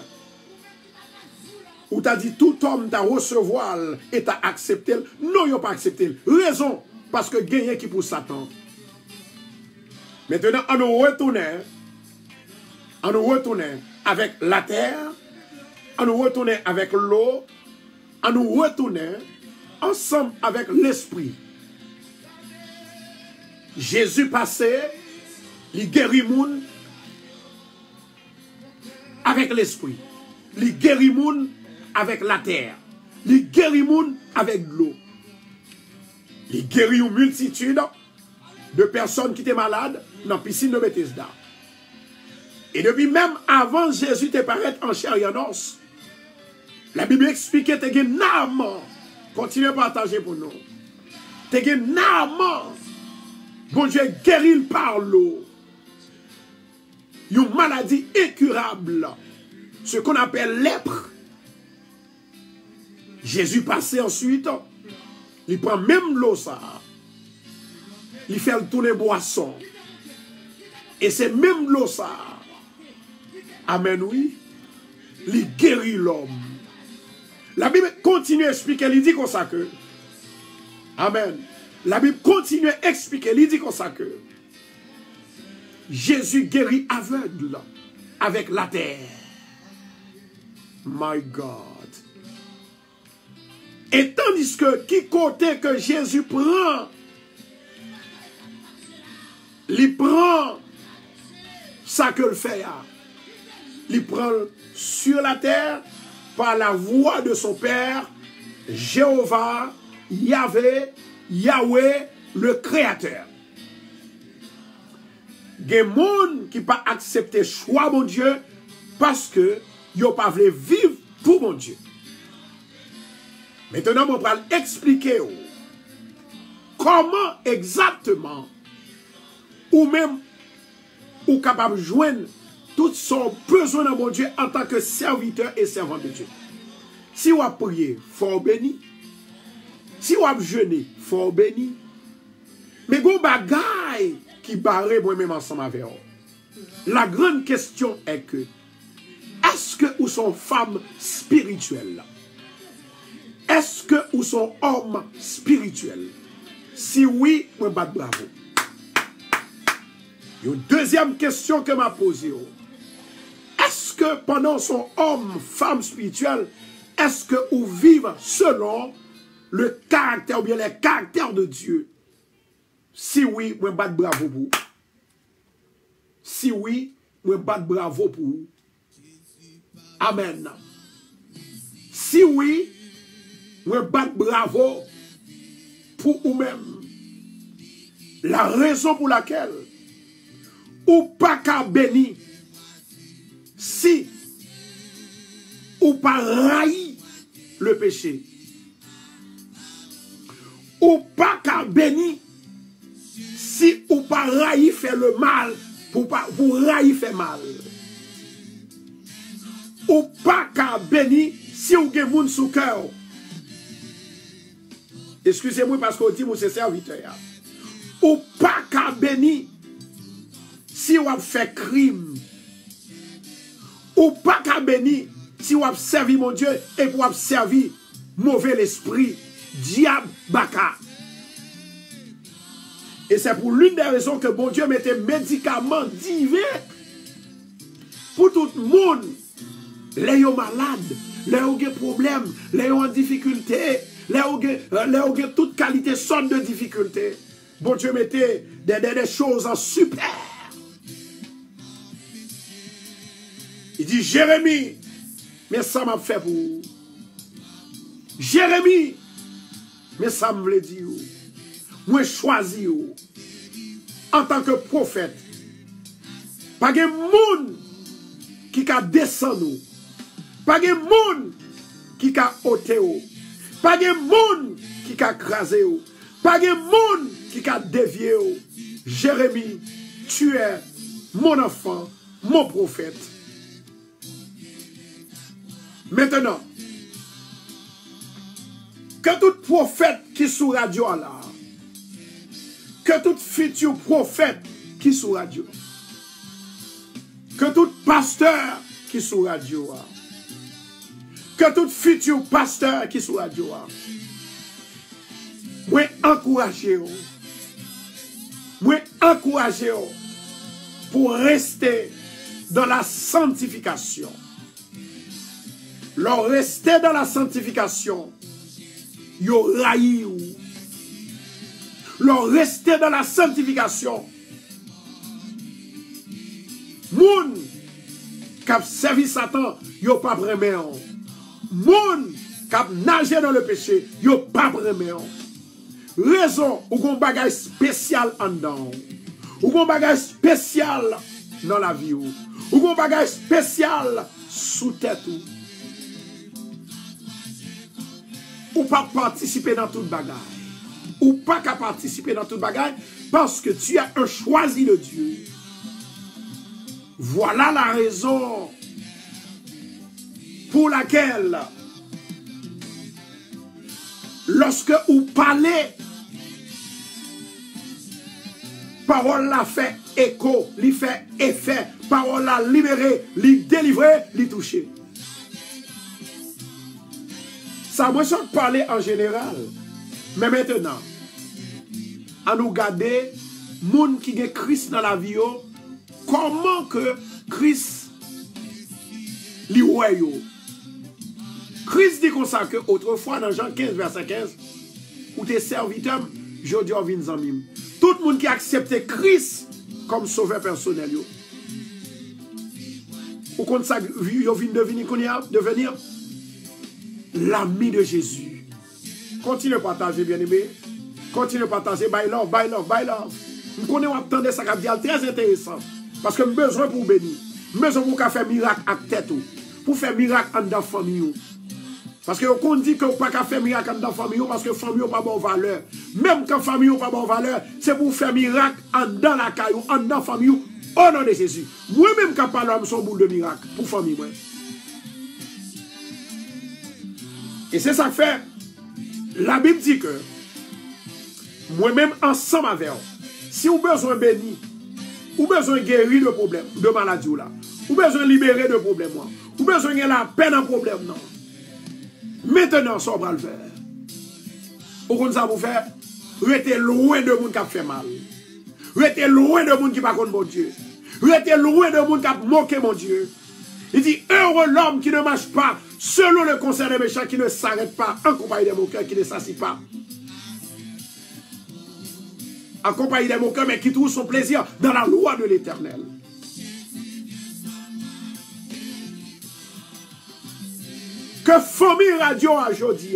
Ou t'as dit tout homme t'a recevoir et t'a accepté. Non, il n'a pas accepté. Raison, parce que gagné qui pour Satan. Maintenant, on nous retourne. On nous retourne avec la terre. On nous retourne avec l'eau. On nous retourne ensemble avec l'esprit. Jésus passait, il guérit moun avec l'esprit. Il guérit moun avec la terre. Il guérit moun avec l'eau. Il guérit une multitude de personnes qui étaient malades dans la piscine de Bethesda. Et depuis même avant Jésus te paraître en chair et en os, la Bible explique que tu as un âme. Continuez à partager pour nous. Tu as un âme. Bon Dieu guérit par l'eau. Une maladie incurable. Ce qu'on appelle lèpre. Jésus passait ensuite. Il prend même l'eau ça. Il fait tourner boisson. Et c'est même l'eau ça. Amen, oui. Il guérit l'homme. La Bible continue à expliquer. Il dit comme ça que. Amen. La Bible continue à expliquer. Il dit comme ça que. Jésus guérit aveugle avec la terre. My God. Et tandis que qui côté que Jésus prend, il prend ça que le fait. Il prend sur la terre par la voix de son Père, Jéhovah, Yahvé, Yahweh, le Créateur. Il y a des gens qui n'ont pas accepté le choix de mon Dieu parce que ils n'ont pas voulu vivre pour mon Dieu. Maintenant, on va expliquer comment exactement ou même ou capable de joindre tout son besoin dans mon Dieu en tant que serviteur et servant de Dieu. Si on a prié, fort béni. Si on a jeûné, fort béni. Mais il y a des bagailles qui barrent moi-même ensemble avec eux. La grande question est que est-ce que vous sont femmes spirituelles? Est-ce que vous sont hommes spirituels? Si oui, moi bat bravo. Une deuxième question que m'a posée. Est-ce que pendant son homme, femme spirituelle, est-ce que vous vivez selon le caractère ou bien les caractères de Dieu? Si oui, moi bat bravo pour vous. Si oui, moi bat bravo pour vous. Amen. Si oui, moi bat bravo pour vous-même. La raison pour laquelle ou pas qu'à béni si ou pas raï le péché. Ou pas qu'à béni si ou pas raï fait le mal pour pas pour raï fait mal. Ou pas qu'à béni si ou gen moun sou cœur. Excusez-moi parce qu'on dit mon c'est serviteur. Ou pas qu'à béni si ou a fait crime. Ou pas qu'à béni si ou a servi mon Dieu et pour a servi mauvais l'esprit, diable, baka. Et c'est pour l'une des raisons que bon Dieu mettait médicaments divers pour tout le monde. Les gens malades, les gens qui ont des problèmes, les gens en difficulté, les gens qui ont toute qualité, sorte de difficulté. Bon Dieu mettait des, des, des choses en super. Il dit, Jérémie, mais ça m'a fait pour vous. Jérémie, mais ça me veut dire. Moi, choisi en tant que prophète. Pas de monde qui a descendu. Pas de monde qui a ôté. Pas de monde qui a crasé. Pas de monde qui a dévié. Jérémie, tu es mon enfant, mon prophète. Maintenant, que tout prophète qui sous radio là, que tout futur prophète qui sous radio, que tout pasteur qui sous radio, que tout futur pasteur qui sous radio, moi encourager, moi encourager pour rester dans la sanctification. Leur rester dans la sanctification, yo raï ou. Leur rester dans la sanctification. Moun kap servi Satan, yo pas vraiment. Moun kap nager dans le péché, yo pas vraiment. Raison ou gon bagay spécial en dedans. Ou gon bagay spécial dans la vie ou. Ou gon bagay spécial sous tête ou. Ou pas participer dans toute bagaille. Ou pas qu'à participer dans toute bagaille parce que tu as un choisi de Dieu. Voilà la raison pour laquelle lorsque vous parlez, parole la fait écho, lui fait effet, parole la libéré, lui délivré, lui touché. Ça moi sans parler en général. Mais maintenant, à nous garder, moun qui a Christ dans la vie, comment que Christ li wè yo. Christ dit comme ça que autrefois dans Jean quinze, verset quinze, où tes serviteurs, je dis en vins en mime. Tout le monde qui a accepté Christ comme sauveur personnel, yo. Ou comme ça, yo vient devenir, devenir l'ami de Jésus. Continuez à partager, bien aimé. Continuez à partager. By love, by love, by love. Nous connaissons attendre ça qui est très intéressant. Parce que nous avons besoin pour bénir. Nous avons besoin pour faire miracle à tête. Pour faire miracle en dans la famille. Parce que on dit que vous ne pouvez pas faire miracle dans la famille parce que la famille n'a pas bonne valeur. Même quand la famille n'a pas bonne valeur, c'est pour faire miracle en dans la caillou, en dans la famille, au nom de Jésus. Moi-même, quand je parle, je suis boule de miracle pour la famille. Et c'est ça que fait. La Bible dit que moi-même, ensemble avec vous, si vous avez besoin de bénir, ou besoin de guérir le problème de maladie là, ou besoin de libérer le problème, ou besoin de la peine en problème, non. Maintenant, ça va le faire. Ou qu'on ça vous faire, restez loin de monde qui a fait mal. Restez loin de monde qui pas contre mon Dieu. Restez loin de monde qui a moqué mon Dieu. Il dit, heureux l'homme qui ne marche pas selon le conseil des méchants, qui ne s'arrête pas en compagnie des moqueurs, qui ne s'assit pas en compagnie des moqueurs, mais qui trouve son plaisir dans la loi de l'Éternel. Que famille radio aujourd'hui,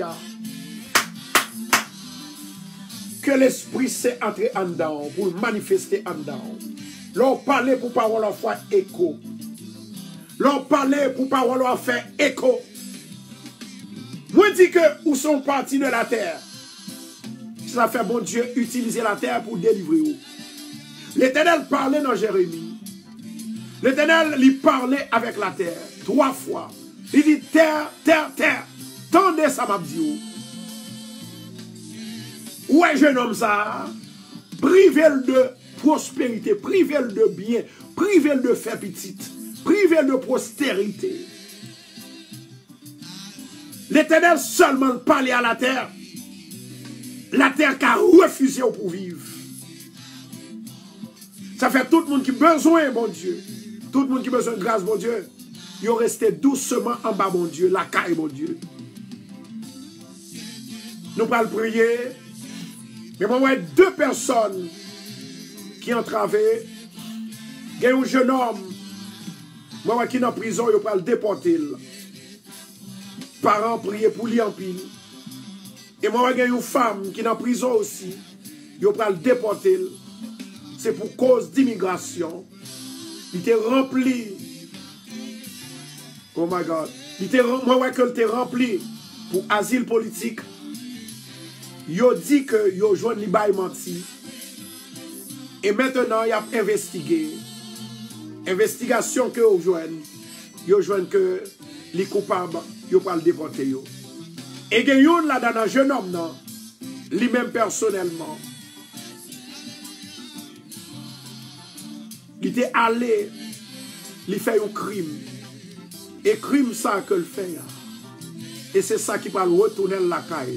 que l'esprit s'est entré en dedans pour manifester en dedans. L'on parlait pour parole en foi écho. L'on parlait pour parole en faire écho. Moi dis que où sont partis de la terre. Ça fait bon Dieu utiliser la terre pour délivrer vous. L'Éternel parlait dans Jérémie. L'Éternel lui parlait avec la terre trois fois. Il dit terre, terre, terre. Tendez ça m'a dit. Ouais, jeune homme ça. Privé de prospérité, privé de bien, privé de faire petite, privé de postérité. L'Éternel seulement parlait à la terre. La terre qui a refusé pour vivre. Ça fait tout le monde qui a besoin, bon Dieu. Tout le monde qui a besoin de grâce, bon Dieu. Ils ont resté doucement en bas, mon Dieu, la caille, mon Dieu. Nous allons prier. Mais moi, il y a deux personnes qui ont travaillé. Il y a un jeune homme, moi, qui est en prison, il va le déporter. Parents prier pour lui en pile. Et moi, il y a une femme qui est en prison aussi. Il va le déporter. C'est pour cause d'immigration. Il était rempli. Oh my God. Il était, moi, ouais, que il était rempli pour asile politique. Il a dit que il a joué le bail menti. Et maintenant, il a investigué. Investigation que il a joué. Il a joué que les coupables, il va le déporter. Et il y a un là dans un jeune homme, non, lui-même personnellement, il était allé, il fait un crime. Et crime ça que le fait. Et c'est ça qui va retourner la caille.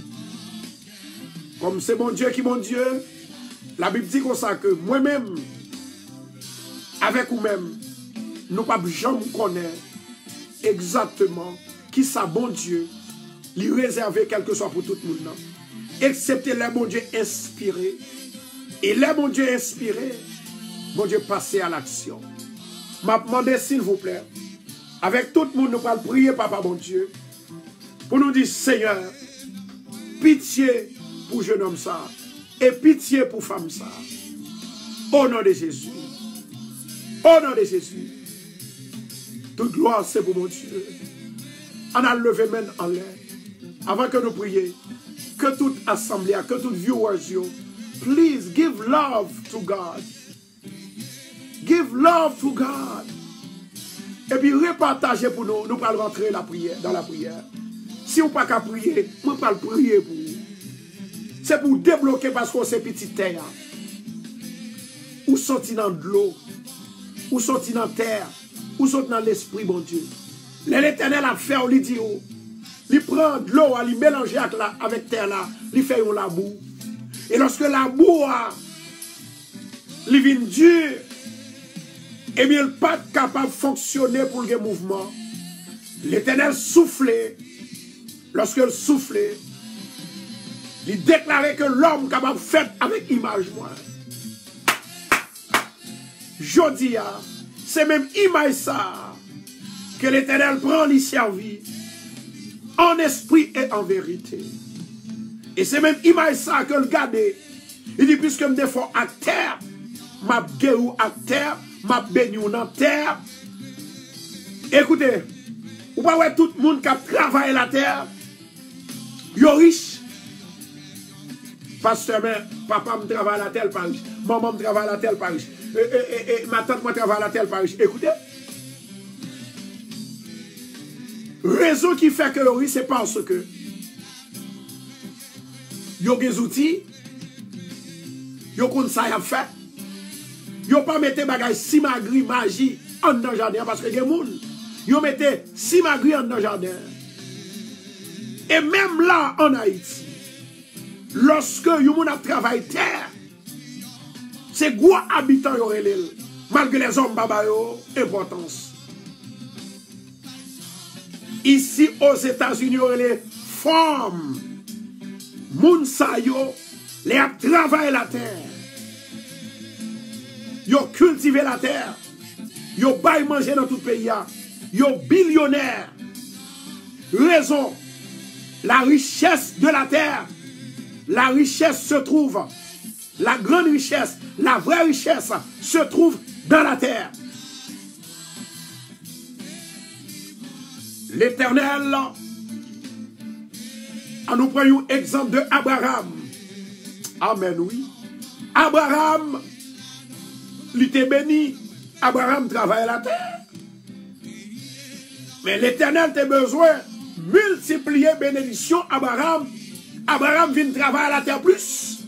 Comme c'est mon Dieu qui est mon Dieu, la Bible dit comme ça que moi-même, avec vous-même, nous ne pouvons jamais connaître exactement qui ça bon Dieu. Lui réserver quelque chose pour tout le monde. Excepté les bon Dieu inspiré. Et les bon Dieu inspiré, bon Dieu passer à l'action. M'a demandé s'il vous plaît, avec tout le monde, nous allons prier, Papa bon Dieu, pour nous dire, Seigneur, pitié pour jeune homme ça, et pitié pour femme ça. Au nom de Jésus. Au nom de Jésus. Toute gloire, c'est pour mon Dieu. On a levé main en l'air. Avant que nous prions, que toute assemblée, que toute viewers, you, please give love to God. Give love to God. Et puis repartagez pour nous, nous allons rentrer la prière, dans la prière. Si vous n'avez pas qu'à prier, nous allons prier pour vous. C'est pour débloquer parce que c'est petit terre. Ou sortir dans de l'eau, ou sortir dans la terre, ou sortir dans l'esprit, bon Dieu. L'Éternel a fait, on lui dit, il prend de l'eau, il mélange avec la avec terre là, il fait un la boue. Et lorsque la boue a, il vient dur, et bien il n'est pas capable de fonctionner pour le mouvement. L'Éternel souffle lorsque le soufflait, il déclarait que l'homme capable fait avec image moi. Jodi, c'est même image ça que l'Éternel prend l'y servir en esprit et en vérité. Et c'est même image ça que le garder. Il dit, puisque me défends à terre, m'a guérou à terre, m'a béni en terre. Écoutez, vous voyez tout le monde qui a travaillé la terre, yo riche. Pasteur, mais papa me travaille la terre, pas riche. Maman me travaille la terre, pas riche. Et, et, et, et ma tante me travaille la terre, pas riche. Écoutez. Raison qui fait que yo riche, c'est parce que yo des outils, yo kon sa y a fait. Yo pas mette bagay simagri magie en dans jardin parce que gen moun yo mette simagri en dans jardin. Et même là en Haïti, lorsque yo moun a travaillé terre, c'est gros habitants yo relèl malgré les hommes baba yo importance. Ici aux États-Unis yo relèl femmes moun sa yo les a travaillé la terre. Yo cultivé la terre. Yo bail manger dans tout le pays. Yo billionnaire. Raison. La richesse de la terre. La richesse se trouve. La grande richesse. La vraie richesse se trouve dans la terre. L'Éternel, en nous prenons un exemple de Abraham. Amen, oui. Abraham, il était béni. Abraham travaille la terre. Mais l'Éternel a besoin de multiplier bénédiction Abraham. Abraham vient travailler la terre plus.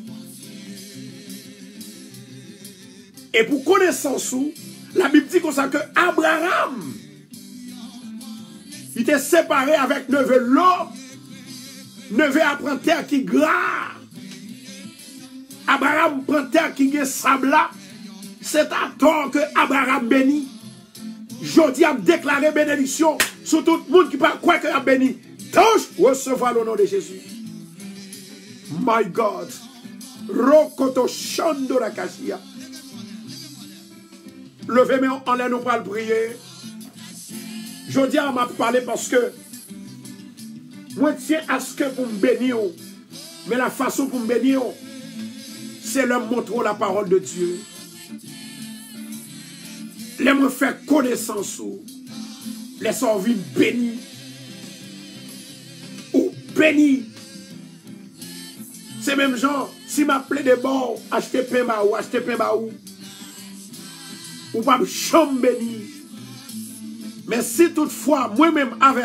Et pour connaissance, la Bible dit comme ça que Abraham, il était séparé avec neveu Lot. Neveu apprend terre qui gras. Abraham prend terre qui est sable. C'est à tort que Abraham bénit. Jodi a déclaré bénédiction sur tout le monde qui parle quoi que a béni. Touche, recevoir le nom de Jésus. My God. Rokoto Shando Rakashia. Levez-moi en l'air, nous allons prier. Jodi a m'a parlé parce que moi tiens à ce que pour me bénir. Mais la façon pour me bénir, c'est leur montrer la parole de Dieu. Les me faire connaissance ou les servir bénis ou bénis. C'est même genre, si m'appelait des bords, acheter pain ou acheter pain ou ou pas chambre béni. Mais si toutefois, moi-même avec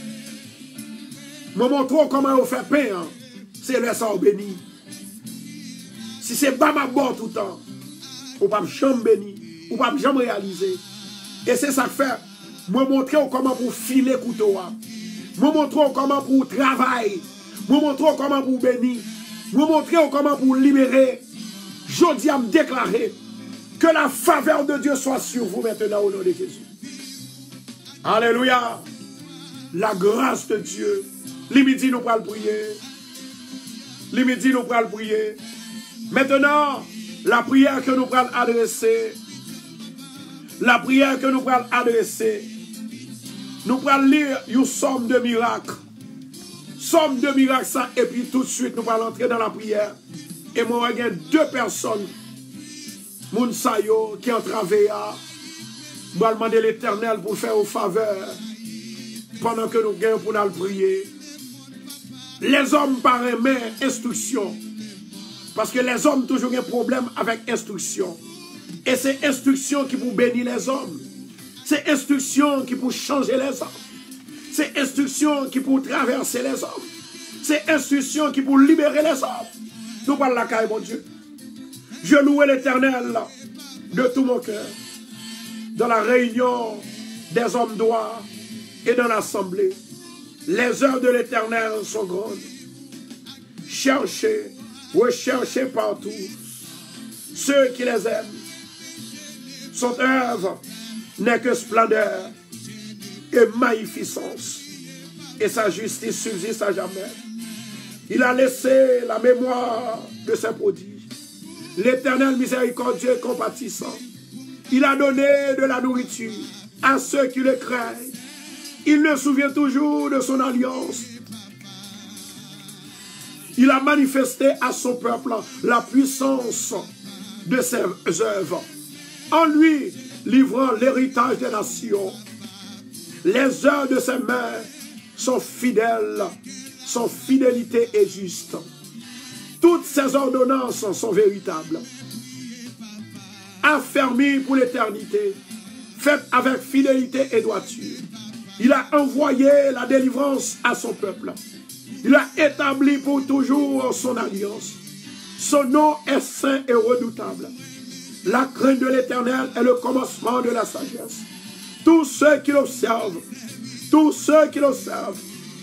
me montre comment on fait pain, hein, c'est le sort béni. Si c'est pas ma bord tout le temps, ou pas chambre béni. Ou pas jamais réaliser. Et c'est ça que fait. Moi montrer comment pour filer couteau. Moi montrer comment pour travailler. Moi montrer comment pour bénir. Moi montrer comment pour libérer. Je dis à me déclarer que la faveur de Dieu soit sur vous maintenant au nom de Jésus. Alléluia. La grâce de Dieu. Les midi nous pourrons prier. Les midi nous pourrons prier. Maintenant, la prière que nous pourrons adresser. La prière que nous allons adresser, nous allons lire une somme de miracles. Somme de miracles, ça, et puis tout de suite, nous allons entrer dans la prière. Et moi, il y a deux personnes, Mounsayo, qui ont travaillé. Je vais demander l'Éternel pour faire aux faveurs pendant que nous gagnons pour nous prier. Les hommes par main, instruction. Parce que les hommes toujours ont un problème avec instruction. Et c'est instruction qui pour bénir les hommes. C'est instruction qui pour changer les hommes. C'est instruction qui pour traverser les hommes. C'est instruction qui pour libérer les hommes. Nous parlons la caille, mon Dieu. Je loue l'Éternel de tout mon cœur. Dans la réunion des hommes droits et dans l'assemblée. Les œuvres de l'Éternel sont grandes. Cherchez, recherchez partout. Ceux qui les aiment. Son œuvre n'est que splendeur et magnificence. et sa justice subsiste à jamais. Il a laissé la mémoire de ses prodiges. L'Éternel miséricordieux et compatissant. Il a donné de la nourriture à ceux qui le craignent. Il le souvient toujours de son alliance. Il a manifesté à son peuple la puissance de ses œuvres. En lui, livrant l'héritage des nations. Les œuvres de ses mains sont fidèles. Son fidélité est juste. Toutes ses ordonnances sont véritables. Affermies pour l'éternité. Faites avec fidélité et droiture. Il a envoyé la délivrance à son peuple. Il a établi pour toujours son alliance. Son nom est saint et redoutable. La crainte de l'Éternel est le commencement de la sagesse. Tous ceux qui l'observent, tous ceux qui l'observent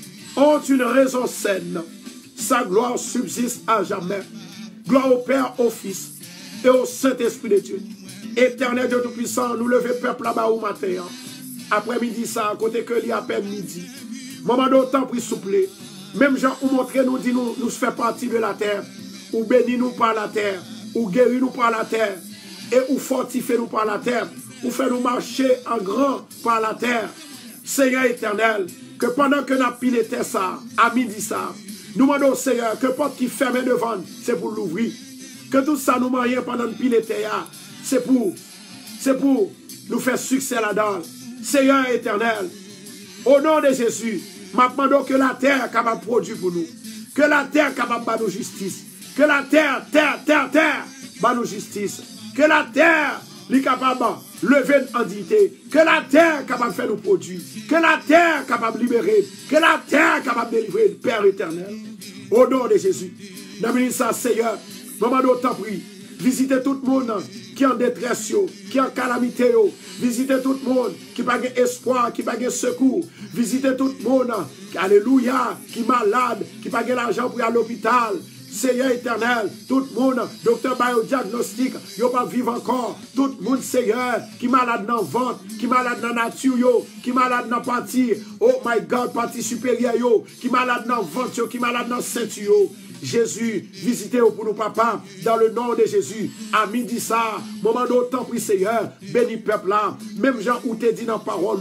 ont une raison saine. Sa gloire subsiste à jamais. Gloire au Père, au Fils et au Saint-Esprit de Dieu. Éternel Dieu Tout-Puissant, nous levons peuple là-bas au matin. Après-midi, ça, à côté que l'il y a peine midi. Moment d'autant pour souffler. Même gens ou montrer nous dit nous, nous fait partie de la terre. Ou bénis nous par la terre. Ou guéris nous par la terre. Et ou fortifie nous par la terre. Ou fait nous marcher en grand par la terre. Seigneur éternel, que pendant que nous piloté ça, à midi ça, nous demandons au Seigneur que porte qui ferme devant, c'est pour l'ouvrir. Que tout ça nous marions pendant que nous piloté, c'est pour, c'est pour nous faire succès là-dedans. Seigneur éternel, au nom de Jésus, je demande que la terre est capable de produire pour nous. Que la terre est capable de nous justice. Que la terre, terre, terre, terre, va nous justice. Que la terre est capable de lever en dignité. Que la terre est capable de faire nos produits. Que la terre est capable de libérer. Que la terre est capable de délivrer le Père éternel. Au nom de Jésus. Dans le ministère, Seigneur, maman d'autant prie. Visitez tout le monde qui est en détresse, qui est en calamité. Visitez tout le monde qui n'a pas espoir, qui n'a pas secours. Visitez tout le monde, alléluia, qui est malade, qui n'a pas l'argent pour aller à l'hôpital. Seigneur éternel, tout le monde, docteur biodiagnostic, il n'a pas vivre encore. Tout le monde, Seigneur, qui est malade dans le ventre, qui est malade dans la nature, qui est malade dans la partie, oh my God, partie supérieure, qui est malade dans le ventre, qui est malade dans le ceinture. Jésus, visitez-vous pour nous, papa, dans le nom de Jésus. À midi ça, moment d'autant pris, Seigneur, béni peuple là, même Jean ou te dit dans parole,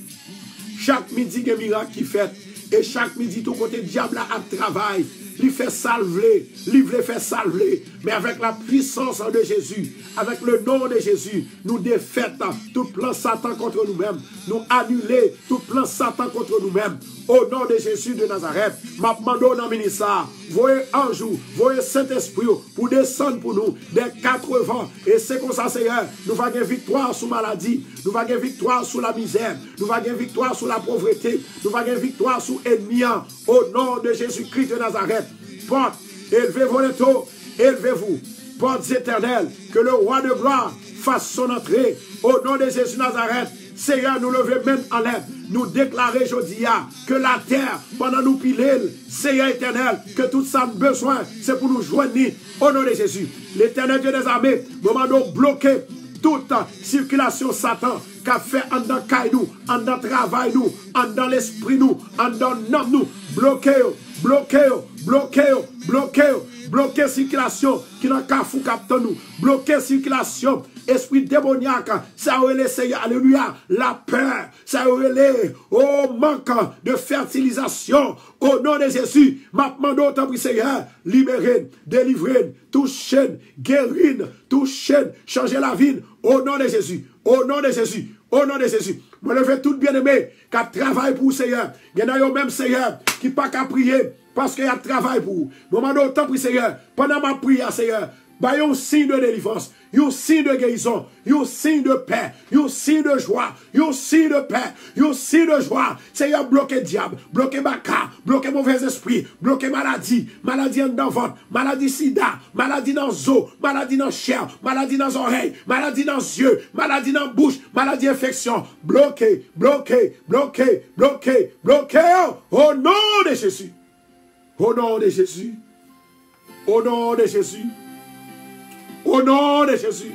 chaque midi, il y a un miracle qui fait, et chaque midi, tout côté diable là, à travail. Il fait salver, il fait salver, mais avec la puissance de Jésus, avec le nom de Jésus, nous défaitons tout plan Satan contre nous-mêmes, nous annuler tout plan Satan contre nous-mêmes. Au nom de Jésus de Nazareth, ma demande dans le ministère, voyez ange, voyez Saint-Esprit pour descendre pour nous des quatre vents. Et c'est comme ça, Seigneur, nous allons gagner victoire sur la maladie, nous allons gagner victoire sur la misère, nous allons gagner victoire sur la pauvreté, nous allons gagner victoire sur l'ennemi. Au nom de Jésus-Christ de Nazareth, porte, élevez vos lettres, élevez-vous, portes éternelles, que le roi de gloire fasse son entrée. Au nom de Jésus de Nazareth, Seigneur, nous levons même en l'air. Nous déclarer aujourd'hui que la terre, pendant nous piler, Seigneur éternel, que tout ça nous besoin, c'est pour nous joindre au nom de Jésus. L'éternel Dieu des armées, moment de bloquer toute circulation Satan qu'a fait en dans nous, en dans travail nous, en dans l'esprit nous, en dans l'homme nous, bloquer, bloquer, bloquer, bloquer, bloquer circulation qui n'a qu'à fou capte nous, bloquer circulation. Esprit démoniaque, ça aurait Seigneur, alléluia, la peur, ça aurait au manque de fertilisation, au nom de Jésus, ma demande autant pour Seigneur, libérer, délivrer, toucher, guérir, toucher, changer la vie, au nom de Jésus, au nom de Jésus, au nom de Jésus. Moi, je fais tout bien-aimé, qui travaille pour Seigneur, il y en a même Seigneur, qui pas qu'à prier, parce qu'il y a travail pour vous. Moi, je demande autant pour Seigneur, pendant ma prière, Seigneur, bah, il y a un signe de délivrance, il y a un signe de guérison, il y a un signe de paix, il y a un signe de joie, il y a un signe de paix, il y a un signe de joie. Seigneur, bloquez diable, bloquez baka, bloquez mauvais esprit, bloquez maladie, maladie dans le ventre, maladie sida, maladie dans les os, maladie dans la chair, maladie dans les oreilles, maladie dans les yeux, maladie dans la bouche, maladie infection. Bloquez, bloquez, bloquez, bloquez, bloquez, au nom de Jésus. Au nom de Jésus. Au nom de Jésus. Au nom de Jésus.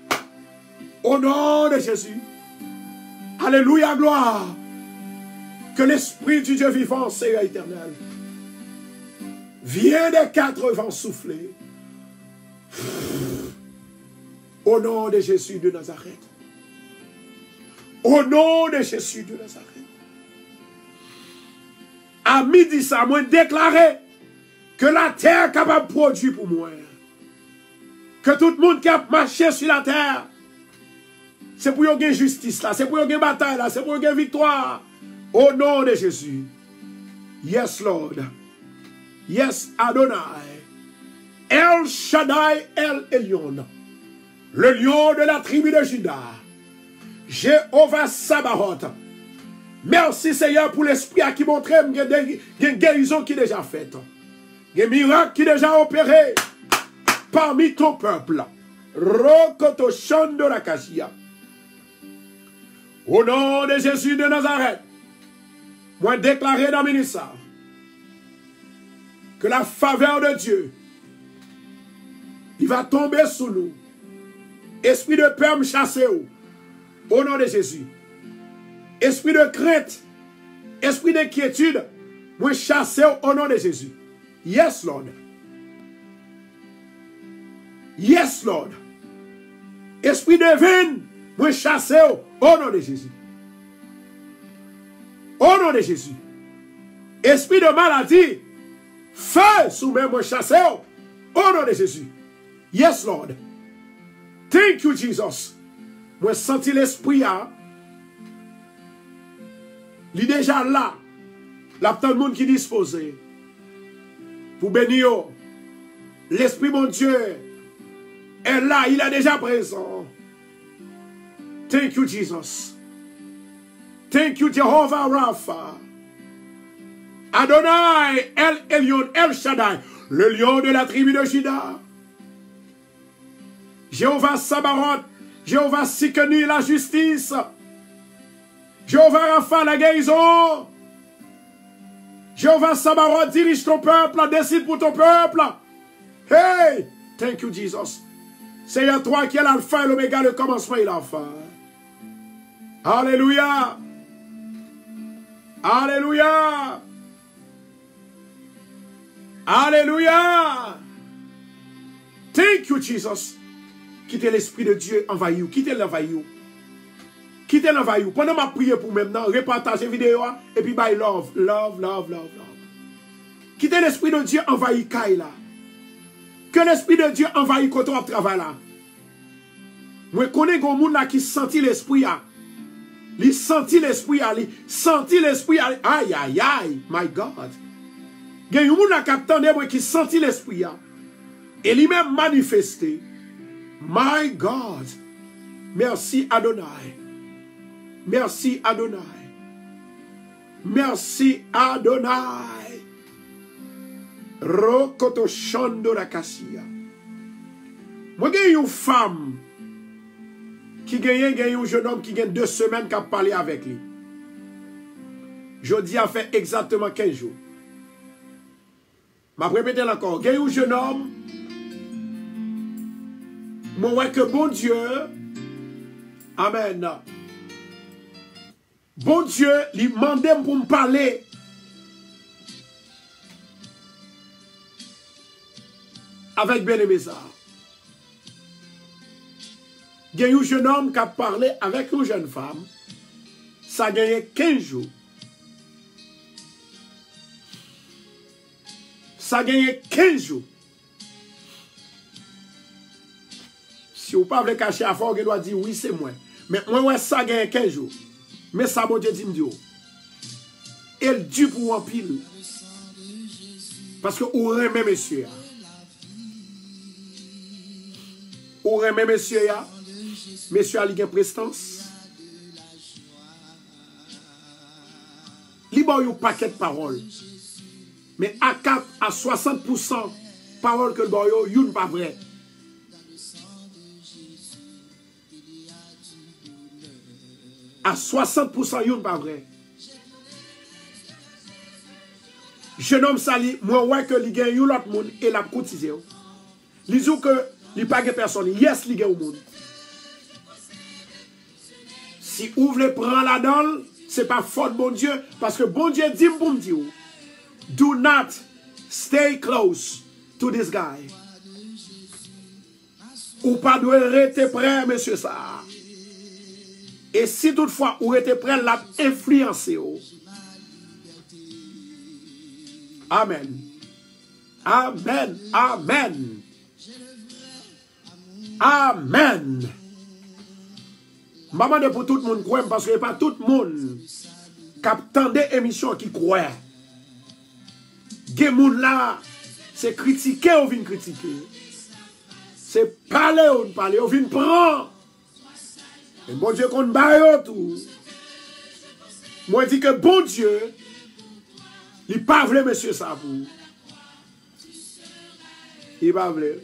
Au nom de Jésus. Alléluia, gloire. que l'Esprit du Dieu vivant, Seigneur éternel, vienne des quatre vents souffler. Au nom de Jésus de Nazareth. Au nom de Jésus de Nazareth. À midi, ça m'a déclaré que la terre est capable de produire pour moi. Que tout le monde qui a marché sur la terre, c'est pour qu'il y ait justice là, c'est pour qu'il y ait bataille là, c'est pour qu'il y ait victoire. Au nom de Jésus. Yes, Lord. Yes, Adonai. El Shaddai, El Elyon. Le lion de la tribu de Juda. Jéhovah Sabaoth. Merci Seigneur pour l'esprit à qui montrer qu'il y a une guérison qui est déjà faite. Il y a un miracle qui est déjà opéré parmi ton peuple. Rokoto Shondo Rakashia. Au nom de Jésus de Nazareth, moi déclarer dans le ministère que la faveur de Dieu, il va tomber sous nous. Esprit de peur me chasser au nom de Jésus. Esprit de crainte, esprit d'inquiétude, moi chasser au nom de Jésus. Yes, Lord. Yes, Lord. Esprit de veine, moi chasser au nom de Jésus. Au nom de Jésus. Esprit de maladie, feu sous mes moi chasser au nom de Jésus. Yes, Lord. Thank you, Jesus. Moi senti l'esprit à. Il est déjà là. Là, tout le monde qui est disposé. Pour bénir. L'esprit, mon Dieu, est là. Il est déjà présent. Thank you, Jesus. Thank you, Jehovah Rapha. Adonai, El Elyon, El Shaddai, le lion de la tribu de Juda. Jéhovah Sabaoth, Jéhovah Sikenu, la justice. Jéhovah Rapha, la guérison. Jéhovah Sabaoth, dirige ton peuple, décide pour ton peuple. Hey, thank you, Jesus. Seigneur, toi qui es l'alpha et l'oméga, le commencement et la fin. Alléluia. Alléluia. Alléluia. Thank you, Jesus. Quittez l'Esprit de Dieu, envahis-vous. Quittez l'envahis-vous. Quittez l'envahis-vous. Pendant ma prière pour maintenant, repartagez vidéo et puis bye love, love, love, love, love. Quittez l'Esprit de Dieu, envahis Kaila. Que l'Esprit de Dieu envahit quand on travaille là. Moi, je connais un monde là qui sentit l'Esprit. Il sentit l'Esprit. Il sentit l'Esprit. Aïe, aïe, aïe. My God. Il y a un monde là qui attendait qui sentit l'Esprit. Et lui-même manifesté. My God. Merci Adonai. Merci Adonai. Merci Adonai. Rokoto Shondo Rakashia. Moi, j'ai une femme qui gagne un jeune homme qui gagne deux semaines qui a parlé avec lui. Jodi a fait exactement quinze jours. Je vais répéter encore. Il y a un jeune homme. Moi, ouais que bon Dieu. Amen. Bon Dieu, lui demandait pour me parler. Avec Benemesa. Il y a un jeune homme qui a parlé avec une jeune femme. Ça a gagné quinze jours. Ça a gagné quinze jours. Si vous ne pouvez pas cacher à fort, vous doit dire oui, c'est moi. Mais moi, ouais, ça a gagné quinze jours. Mais ça, bon Dieu dit, me dit, elle dû pour un pile. Parce que vous aimez monsieur. Vous aimez monsieur. Monsieur a une prestance. Il y a un paquet de paroles. Mais à quatre à soixante pour cent paroles que le boyo, il n'est pas vrai. À soixante pour cent, il n'est pas vrai. Jeune homme sali, moi, ouais que il gagne l'autre monde et l'a cotisé. Il dit que il n'y a pas de personne. Yes, il gagne au monde. Si vous voulez prendre la dalle, Ce n'est pas faute bon Dieu, parce que bon Dieu dit pour me dire, do not stay close to this guy. Ou pas de rester prêt, monsieur ça. Et si toutefois, ou était prêt, l'a influencé. Amen. Amen. Amen. Amen. Maman de pour tout le monde croit, parce que ce n'est pas tout le monde qui attend des émissions qui croient. Des gens là, c'est critiquer ou vient critiquer. C'est parler ou parler, ou vient prendre. Et bon Dieu qu'on baille tout. Moi je dis que bon Dieu, il n'est pas vrai monsieur ça pour. Il n'est pas vrai.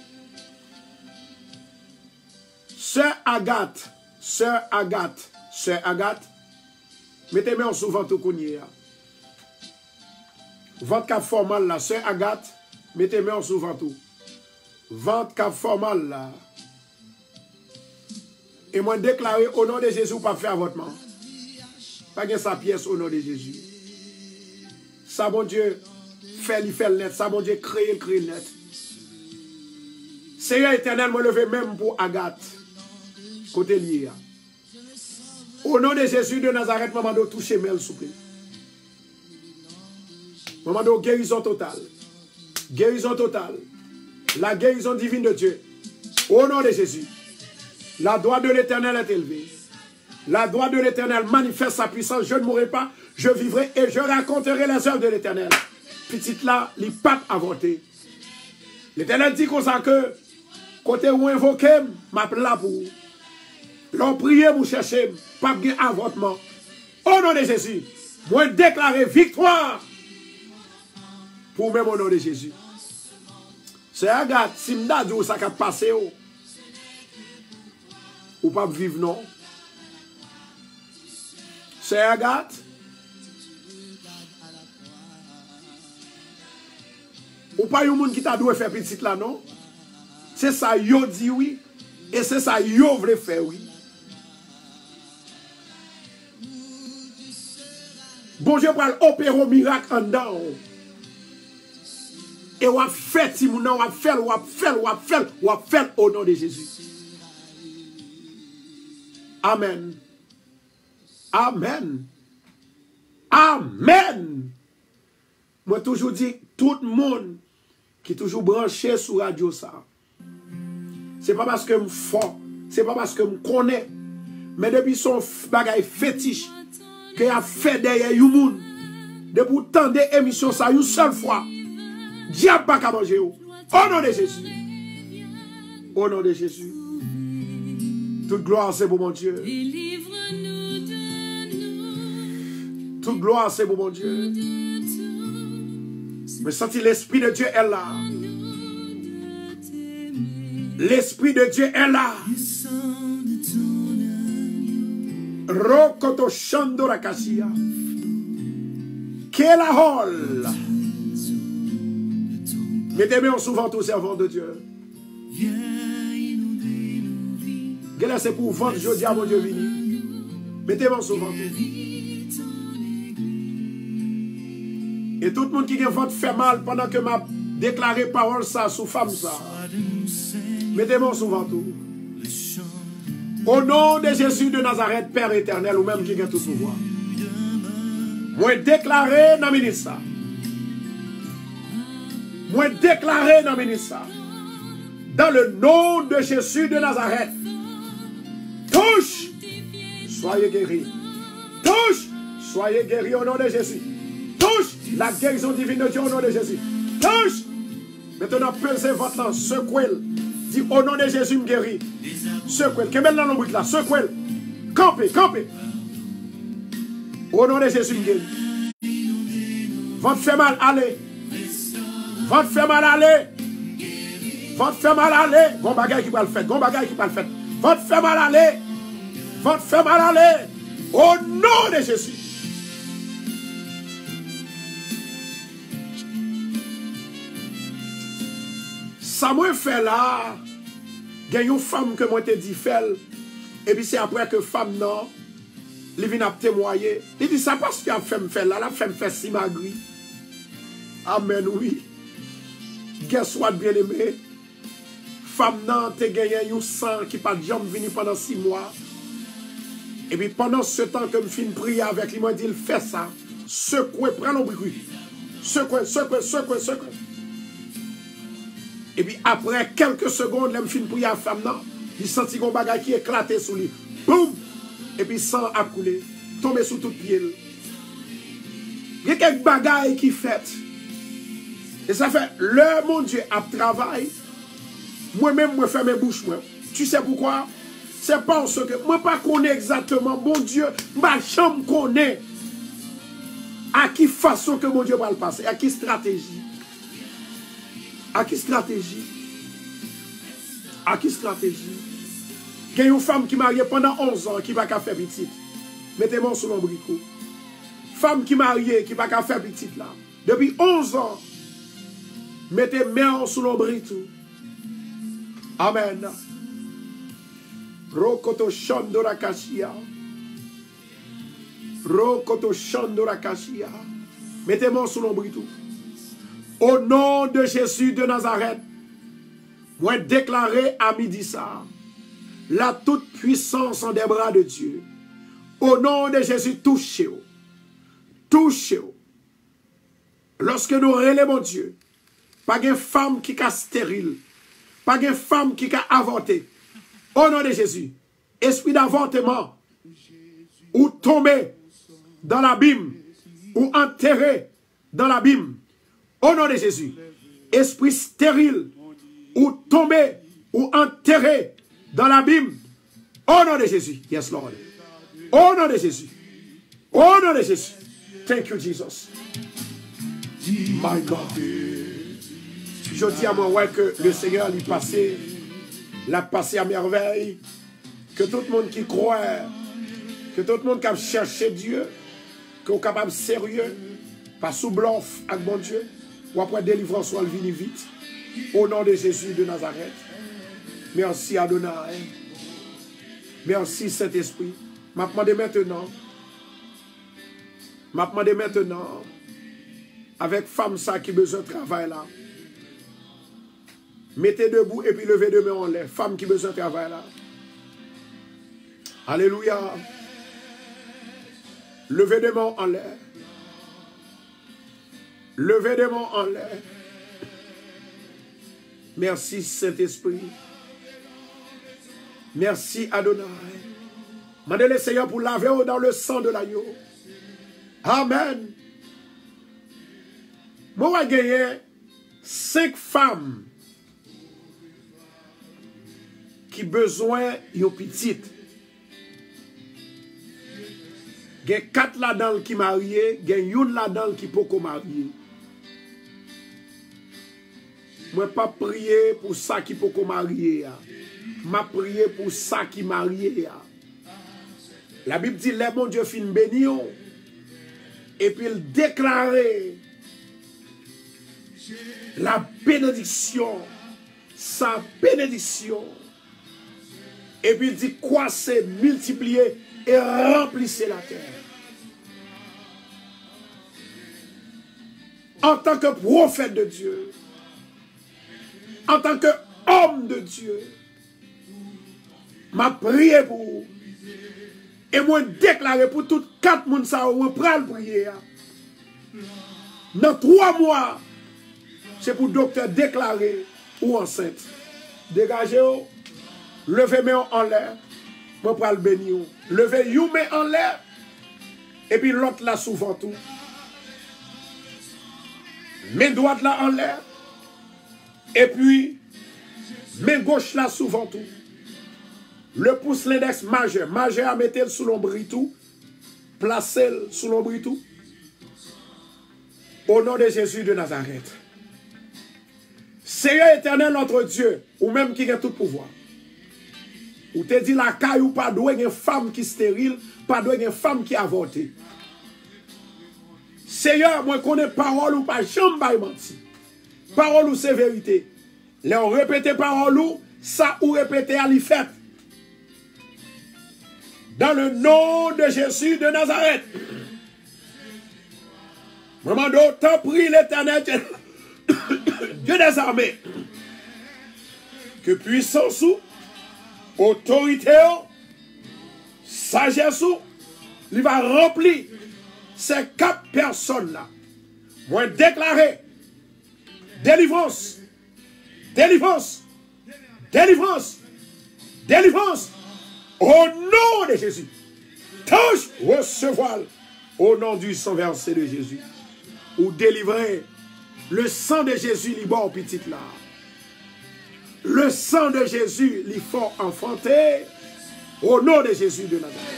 Sœur Agathe, Sœur Agathe, Sœur Agathe, mettez-moi souvent tout connaît. Votre cap formal là, Sœur Agathe, mettez-moi souvent tout. Votre cap formal là. Et moi déclarer au nom de Jésus pas faire avortement. Pas que sa pièce au nom de Jésus. Ça bon Dieu fait lui fait net, ça bon Dieu créer créer net. Seigneur éternel me lever même pour Agathe. Côté lié. Au nom de Jésus de Nazareth, maman doit toucher Mel souple. Maman doit guérison totale. Guérison totale. La guérison divine de Dieu. Au nom de Jésus. La droite de l'Éternel est élevée. La droite de l'Éternel manifeste sa puissance. Je ne mourrai pas, je vivrai et je raconterai les œuvres de l'Éternel. Petite là, les papes avortés. L'Éternel dit comme ça que, côté où invoquer, m'appelle là pour. L'on prier pour chercher, pas de avortement. Au nom de Jésus, moi déclarer victoire. Pour même au nom de Jésus. C'est Agathe, si m'da dit où ça a passé, ou pas vivre non. C'est Agathe. Ou pas yon moun qui t'a doué faire petit là non. C'est ça yo dit oui. Et c'est ça yo vle faire oui. Bon Dieu pral opérer un miracle en dedans. Et on a fait si moun on a fait, on a fait, on a fait, on a fait au nom de Jésus. Amen. Amen. Amen. Moi toujours dit tout le monde qui est toujours branché sur radio ça. C'est pas parce que je suis fort, c'est pas parce que je connais, mais depuis son bagay fétiche que a fait derrière you moun, depuis tant d'émissions ça une seule fois. Diable pas qu'à manger. Au nom de Jésus. Au nom de Jésus. Toute gloire c'est pour mon Dieu. Toute gloire c'est pour mon Dieu. Mais senti l'Esprit de Dieu est là. L'Esprit de Dieu est là. Rokoto Shandora Kasia. Kela Hall. Mettez-moi souvent tout servant de Dieu. Quelle c'est pour vendre jeudi à mon Dieu vini. Mettez-moi souvent tout. Et tout le monde qui vient fait mal pendant que m'a déclaré parole ça sous femme ça. Mettez-moi souvent tout. Au nom de Jésus de Nazareth, Père éternel, ou même qui a tout pouvoir. Moi déclaré dans le ministère. Moi déclaré dans le ministère. Dans le nom de Jésus de Nazareth. Touche. Soyez guéris. Touche. Soyez guéris au nom de Jésus. Touche. La guérison divine de Dieu au nom de Jésus. Touche. Maintenant, pesez votre langue. Secouez-le. Dis au nom de Jésus, me guéris. Secouez-le. Qu'est-ce dans l'ombre là? Secouez-le. Campez, campez. Au nom de Jésus, me guéris. Votre fait mal, allez. Votre fait mal, allez. Votre fait mal, allez. Bon bagage qui va le faire. Bon bagage qui va le faire. Votre fait mal, allez. Votre fait mal, allez. Au nom de Jésus. Ça m'a fait là, il y a une femme que moi te dit fait, et puis c'est après que femme non, il vient à témoigner. Il dit ça parce qu'il a fait me faire là, la fait me faire si magri. Amen, oui. Guess what, bien aimé? Femme nan te gagné un sang qui pas de jambe venu pendant six mois. Et puis pendant ce temps que je finis de prier avec lui, il m'a dit, il fait ça. Secouez, prends le bruit. Secouez, secouez, secouez, secouez. Et puis après quelques secondes, je finis de prier avec la femme nan, il sentit un bagage qui éclatait sous lui. Boum! Et puis sang a coulé, tombé sous tout pied. Il y a quelques bagailles qui fait. Et ça fait, le mon Dieu a travaillé. Moi-même, moi, ferme mes bouches. Moi. Tu sais pourquoi? C'est parce que moi, pas connais exactement, mon Dieu, ma chambre connaît à qui façon que mon Dieu va le passer, à qui stratégie. À qui stratégie. À qui stratégie. Il y a une femme qui mariée pendant onze ans qui va pas faire petite. Mettez-moi sur l'ombricot. Femme qui mariée qui va pas faire petite là. Depuis onze ans. Mettez-moi sur l'ombricot. Amen. Rokoto Shandora Kashia. Rokoto Shandora Kashia. Mettez-moi sur l'ombricot. Au nom de Jésus de Nazareth, moi déclaré à midi ça. La toute puissance en des bras de Dieu. Au nom de Jésus, touchez-vous. Touchez-vous. Lorsque nous relèvons Dieu, pas de femme qui est stérile, pas de femme qui a avorté. Au nom de Jésus, esprit d'avortement, ou tombé dans l'abîme, ou enterré dans l'abîme. Au nom de Jésus, esprit stérile, ou tombé, ou enterré dans l'abîme, au nom de Jésus. Yes, Lord. Au nom de Jésus. Au nom de Jésus. Thank you, Jesus. My God. Je dis à moi ouais, que le Seigneur lui passé, l'a passé à merveille. Que tout le monde qui croit, que tout le monde qui a cherché Dieu, qui est capable sérieux, pas sous bluff avec bon Dieu, ou après délivrance, soit le vini vite. Au nom de Jésus de Nazareth. Merci Adonai. Merci Saint-Esprit. M'a demandé maintenant. M'a demandé maintenant. Avec femme ça qui besoin de travail là. Mettez debout et puis levez deux mains en l'air. Femme qui besoin de travail là. Alléluia. Levez deux mains en l'air. Levez deux mains en l'air. Merci Saint-Esprit. Merci Adonai. Mandez le Seigneur pour laver dans le sang de l'agneau. Amen. Moi, j'ai gagné cinq femmes qui ont besoin d'une petite. Il y a quatre là-dedans qui sont mariés, il y a une là-dedans qui peut pas marier. Moi, pas prier pour ça qui peut pas marier. Je prier pour ça qui marié. La Bible dit, les bon Dieu fin béni. Et puis il déclarait la bénédiction, sa bénédiction. Et puis il dit, quoi c'est multiplier et remplissez la terre. En tant que prophète de Dieu, en tant que homme de Dieu, m'a prié pour vous. Et moi déclaré pour toutes quatre personnes ça on prend le prier. Dans trois mois, c'est pour le docteur déclarer ou enceinte. Dégagez-vous, levez main en l'air, moi prends le béni. Levez une main en l'air, et puis l'autre là souvent tout. Main droite là en l'air, et puis main gauche là souvent tout. Le pouce l'index majeur. Majeur à mettre sous l'ombritou. Placez-le sous l'ombritou. Au nom de Jésus de Nazareth. Seigneur éternel notre Dieu. Ou même qui a tout pouvoir. Ou te dit la caille ou pas doué une femme qui stérile. Pas doué une femme qui a avorté. Seigneur, moi connais parole ou pas. Jamais pas menti. Parole ou c'est vérité. Là on répète parole ou. Ça ou répéter à l'y fait. Dans le nom de Jésus de Nazareth. Maman d'autant prie l'Éternel, Dieu des armées, que puissance ou, autorité ou, sagesse ou, il va remplir ces quatre personnes-là. Moi déclarer délivrance, délivrance, délivrance, délivrance, au nom de Jésus. Touche, recevoir au nom du sang versé de Jésus. Ou délivrer le sang de Jésus, li bon petit là. Le sang de Jésus, li fort enfanté. Au nom de Jésus de Nazareth.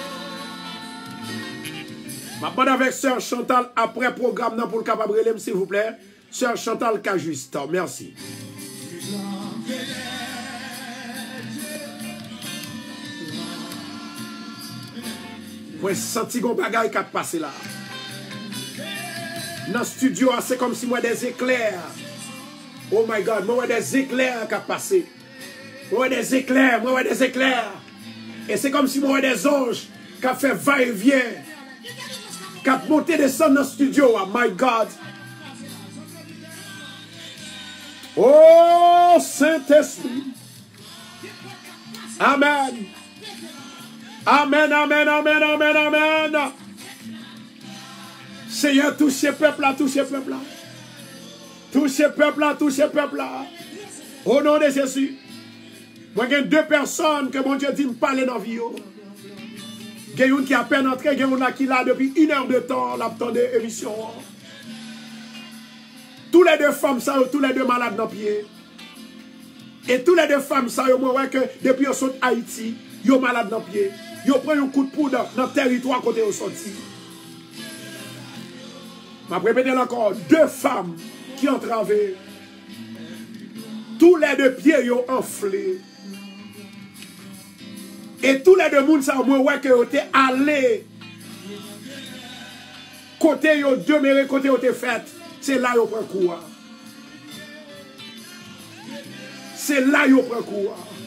Je vais avec Sœur Chantal après programme pour le capable de s'il vous plaît. Sœur Chantal Cajuste. Merci. Moi, senti qu'on bagaille qui a passé là. Dans le studio, c'est comme si moi des éclairs. Oh my God, moi des éclairs qui a passé. Moi des éclairs, moi des éclairs. Et c'est comme si moi des anges qui a fait va-et-vient. Qui a monté des sons dans le studio. Oh my God. Oh Saint-Esprit. Amen. Amen, amen, amen, amen, amen. Seigneur, touche ce peuple-là, touche ce peuple-là. Touche ce peuple-là, touche ce peuple-là. Au nom de Jésus. Moi, il y a deux personnes que mon Dieu dit me parler dans la vie. Il y a une qui a peine entré, il y a une qui est là depuis une heure de temps, l'attendait émission. Tous les deux femmes, ça, tous les deux malades dans le pied. Et tous les deux femmes, ça, moi, que depuis qu'ils sont Haïti, ils sont malades dans le pied. Ils prennent un coup de poudre dans le territoire côté où sorti. Je vais répéter encore, deux femmes qui ont travaillé. Tous les deux pieds ils ont enflé. Et tous les deux monde ça moi ouais que ils étaient allés côté ils ont demeuré côté ils ont été fait. C'est là ils prend coup. C'est là ils prend coup.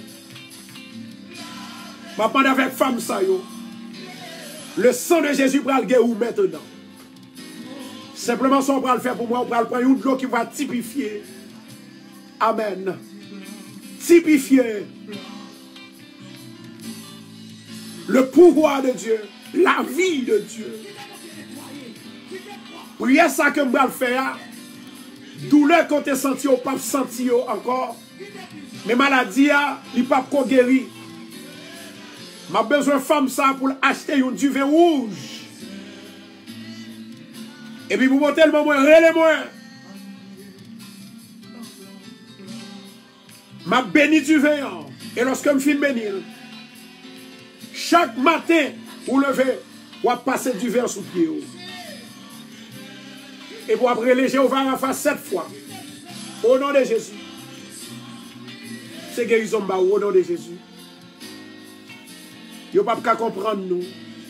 Ma parle avec femme ça yo. Le sang de Jésus pral gué ou maintenant. Simplement ça on va le faire pour moi, on va le prendre une de l'eau qui va typifier. Amen. Typifier le pouvoir de Dieu, la vie de Dieu. Priez ça que je vais le faire. Douleur qu'on te senti, on pas senti encore. Mais maladie, il pas qu'on guéri. M'a besoin de femme ça pour acheter un du vin rouge. Et puis vous montez le moment, relève-moi. M'a béni du vin. Et lorsque je finis de bénir, chaque matin, vous levez, vous passez du vin sous pied. Et vous après léger au vin à face sept fois. Au nom de Jésus. C'est guérison au nom de Jésus. Vous ne pouvez pas comprendre nous.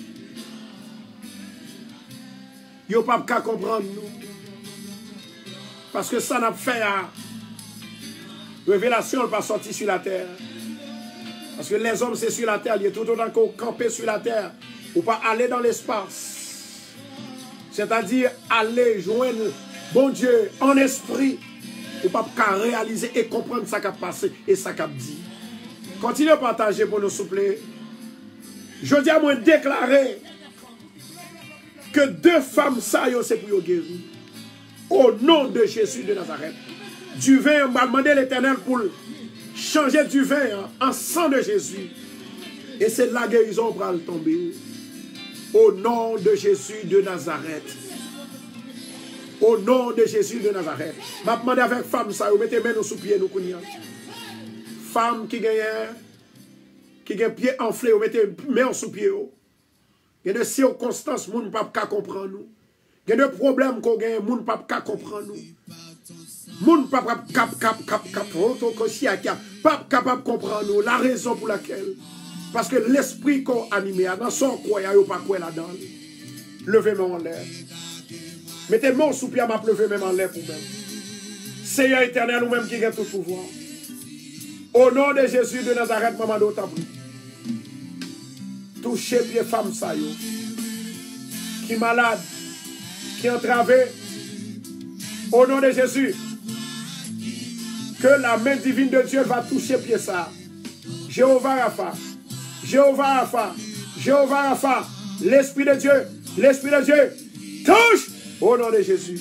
Vous ne pouvez pas comprendre nous. Parce que ça n'a pas fait à révélation, elle pas sorti sur la terre. Parce que les hommes, c'est sur la terre. Il est tout autant qu'on camper sur la terre. Ou pas aller dans l'espace. C'est-à-dire aller joindre bon Dieu en esprit. Ou pas réaliser et comprendre ce qui a passé et ce qui a dit. Continuez à partager pour nous souffler. Je dis à moi déclarer que deux femmes, ça, c'est pour guérir. Au nom de Jésus de Nazareth. Du vin, on va demander l'Éternel pour changer du vin en sang de Jésus. Et c'est la guérison pour le tomber. Au nom de Jésus de Nazareth. Au nom de Jésus de Nazareth. Je vais demander avec femme ça, vous mettez main sous pied nous. Femme qui gagne qui a pied enflé, vous mettez main sous pied. Il y a des circonstances, moun pas ka comprendre nous. Il y a des problèmes qu'on gagne, moun pas ka comprendre nous. Moun pas cap cap cap cap pas capable de comprendre nous la raison pour laquelle. Parce que l'esprit qu'on animé dans son croyant, il pas quoi là-dedans. Levez-moi en l'air. Mettez mon sous pied à ma lever même en l'air pour même. Seigneur éternel, nous-mêmes qui avons tout pouvoir. Au nom de Jésus de Nazareth, maman d'autant plus. toucher pied femme ça yo. Qui malade, qui entravé. Au nom de Jésus. Que la main divine de Dieu va toucher pied ça. Jéhovah Rapha. Jéhovah Rapha. Jéhovah Rapha. L'Esprit de Dieu. L'Esprit de Dieu. Touche. Au nom de Jésus.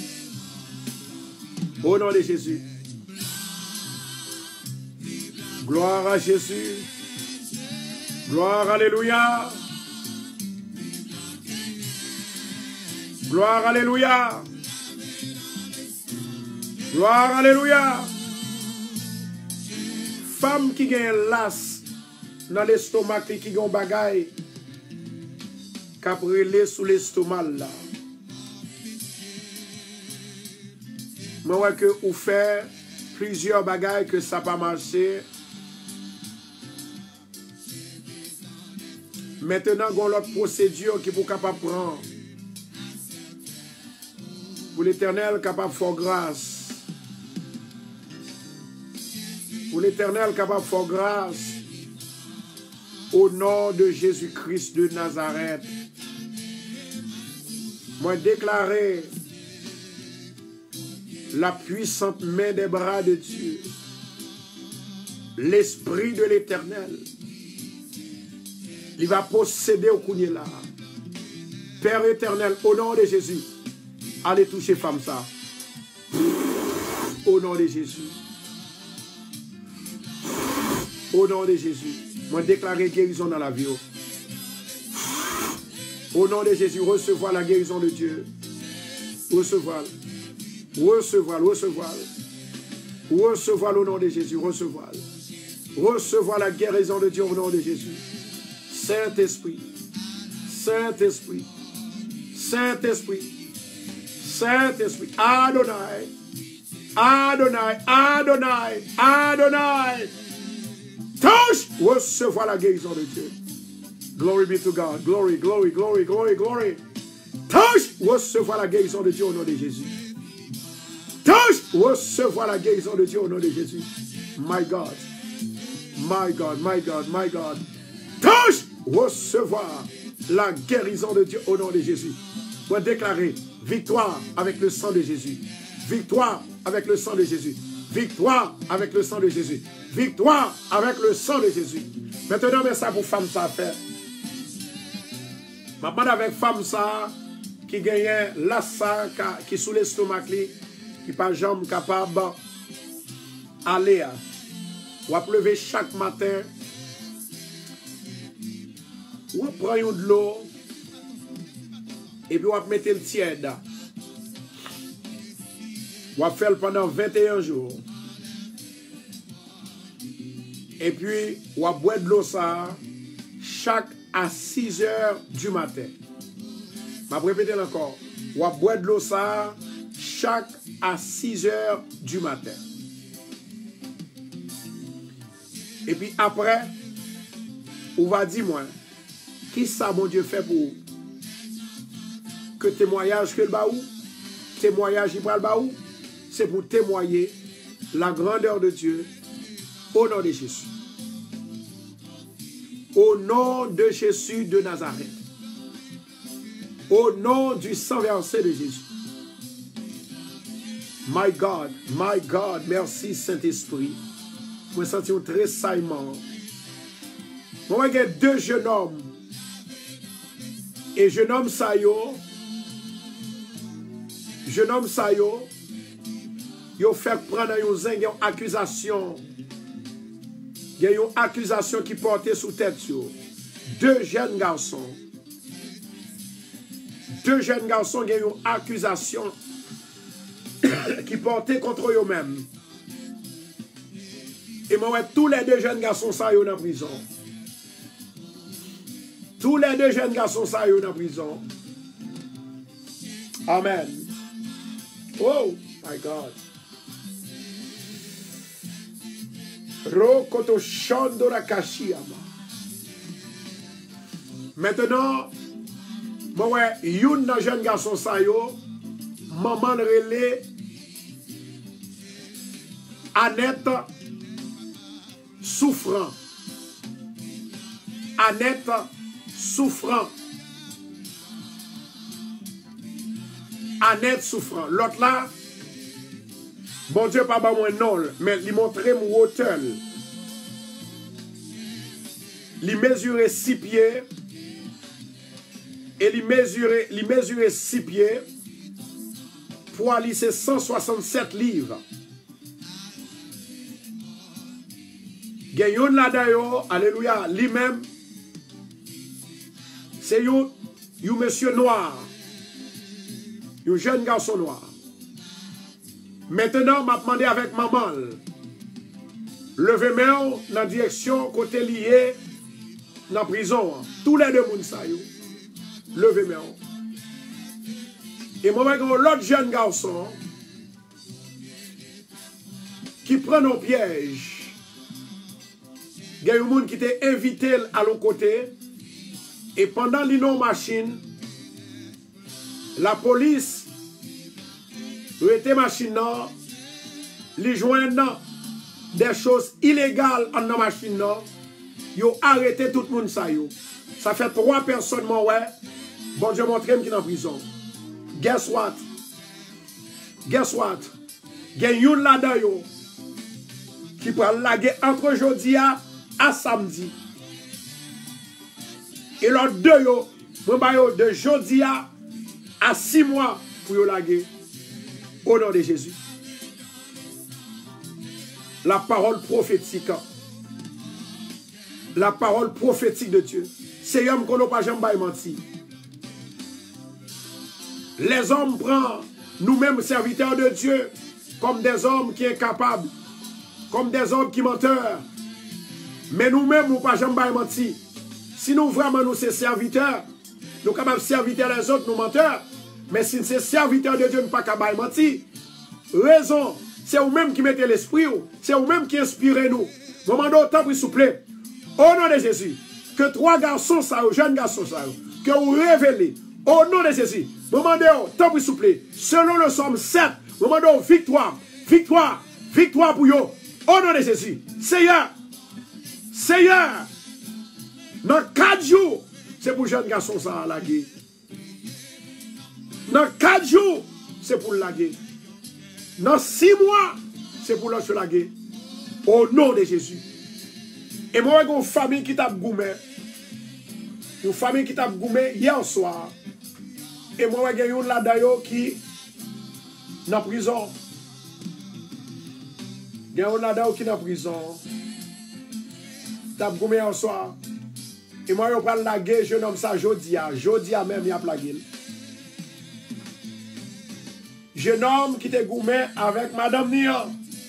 Au nom de Jésus. Gloire à Jésus. Gloire, alléluia. Gloire, alléluia. Gloire, alléluia. Femme qui gagne las dans l'estomac, qui gagne bagaille, qui a brûlé sous l'estomac là. Moi, vois que vous faites plusieurs bagailles que ça n'a pas marché. Maintenant, il y a l'autre procédure qui est capable de prendre. Pour l'Éternel, capable de faire grâce. Pour l'Éternel, capable de faire grâce. Au nom de Jésus-Christ de Nazareth. Moi, déclarer la puissante main des bras de Dieu. L'Esprit de l'Éternel. Il va posséder au cougné là. Père éternel, au nom de Jésus, allez toucher femme ça. Au nom de Jésus. Au nom de Jésus. Moi déclarer guérison dans la vie. Au nom de Jésus, recevoir la guérison de Dieu. Recevoir. Recevoir, recevoir. Recevoir au nom de Jésus. Recevoir. Recevoir la guérison de Dieu au nom de Jésus. Saint-Esprit, Saint-Esprit, Saint-Esprit, Saint-Esprit, Adonai, Adonai, Adonai, Adonai. Touche, recevoir la guérison de Dieu. Glory be to God, glory, glory, glory, glory, glory. Touche, recevoir la guérison de Dieu au nom de Jésus. Touche, recevoir la guérison de Dieu au nom de Jésus. My God, my God, my God, my God. Touche, recevoir la guérison de Dieu au nom de Jésus. Pour déclarer victoire avec le sang de Jésus. Victoire avec le sang de Jésus. Victoire avec le sang de Jésus. Victoire avec le sang de Jésus. Maintenant, mais ça pour femme ça faire. Maintenant avec femme ça qui gagne la ça qui sous l'estomac qui pas jambe capable aller. Ou à lever chaque matin. Ou prenez de l'eau et puis on mettre le tiède. On va faire pendant vingt et un jours. Et puis on va boire de l'eau ça chaque à six heures du matin. Je vais répéter encore. On va boire de l'eau ça chaque à six heures du matin. Et puis après, on va dire moi. Qui ça, mon Dieu, fait pour vous? Que témoignage que le baou? Témoignage il prend le baou? C'est pour témoigner la grandeur de Dieu au nom de Jésus. Au nom de Jésus de Nazareth. Au nom du sang versé de Jésus. My God, my God, merci Saint-Esprit. Je me sens très saillement. Moi, il y a deux jeunes hommes. Et jeune homme ça yo, jeune homme ça yo, yo fait prendre une zing, une accusation, il y a une accusation qui portait sous tête yo. Deux jeunes garçons, deux jeunes garçons, il y a une accusation qui portait contre eux-mêmes. Et moi, tous les deux jeunes garçons ça yo dans la prison. Tous les deux jeunes garçons ça yo dans la prison. Amen. Oh my God. Rokoto Shandora Kashiama. Maintenant, moi ouais, youn nan jeune garçon ça yo, maman relé Annette souffrant. Annette souffrant. Annette souffrant. L'autre là, bon Dieu, pas moi non, mais il montrait mon hauteur. Il mesurait six pieds. Et il mesurait, il mesurait six pieds. Pour aller, c'est cent soixante-sept livres. Gayon là d'ailleurs, alléluia, lui-même, c'est un monsieur noir. Un jeune garçon noir. Maintenant, m'a demandé avec maman, levez main dans la direction côté lié dans la prison. Tous les deux moun sa yo. Levez main. Et moi, l'autre jeune garçon qui prend nos pièges. Il y a un monde qui t'a invité à l'autre côté. Et pendant l'inno machine, la police était machine, les joignant des choses illégales en la machine, ils ont arrêté tout le monde. Ça, yo. Ça fait trois personnes, moi, ouais. Bon Dieu montre qui est en prison. Guess what? Guess what? Il y a une là-dedans qui peut laguer entre aujourd'hui à samedi. Et l'autre deux, yo, de aujourd'hui à six mois pour yo laguer. Au nom de Jésus. La parole prophétique. La parole prophétique de Dieu. C'est homme qu'on n'a pas jamais menti. Les hommes prennent nous-mêmes serviteurs de Dieu comme des hommes qui sont incapables, comme des hommes qui menteurs. Mais nous-mêmes, nous ne pas jamais menti. Si nous vraiment nous sommes serviteurs, nous sommes capables de servir les autres, nous menteurs. Mais si nous sommes serviteurs de Dieu, nous ne sommes pas capables de mentir. Raison, c'est vous-même qui mettez l'esprit, c'est vous-même qui inspirez nous. Vous demandez autant pour souffler. Au nom de Jésus, que trois garçons, ça, jeunes garçons, ça, que vous révélez. Au nom de Jésus, vous demandez autant pour souffler. Selon le Somme sept, vous demandez victoire, victoire, victoire pour vous. Au nom de Jésus, Seigneur, Seigneur, dans quatre jours, c'est pour jeunes garçons, ça, la guerre. Dans quatre jours, c'est pour la guerre. Dans six mois, c'est pour l'autre la guerre. Au nom de Jésus. Et moi, j'ai une famille qui t'a goumé. Une famille qui t'a goumé hier soir. Et moi, j'ai une là-dedans qui est dans la prison. J'ai une là-dedans qui est dans la prison. T'a goumé hier soir. Et moi, je prends la guerre, je nomme ça Jodia. Jodia même, il y a la guerre. Jeune homme qui te goumé avec Madame Nia.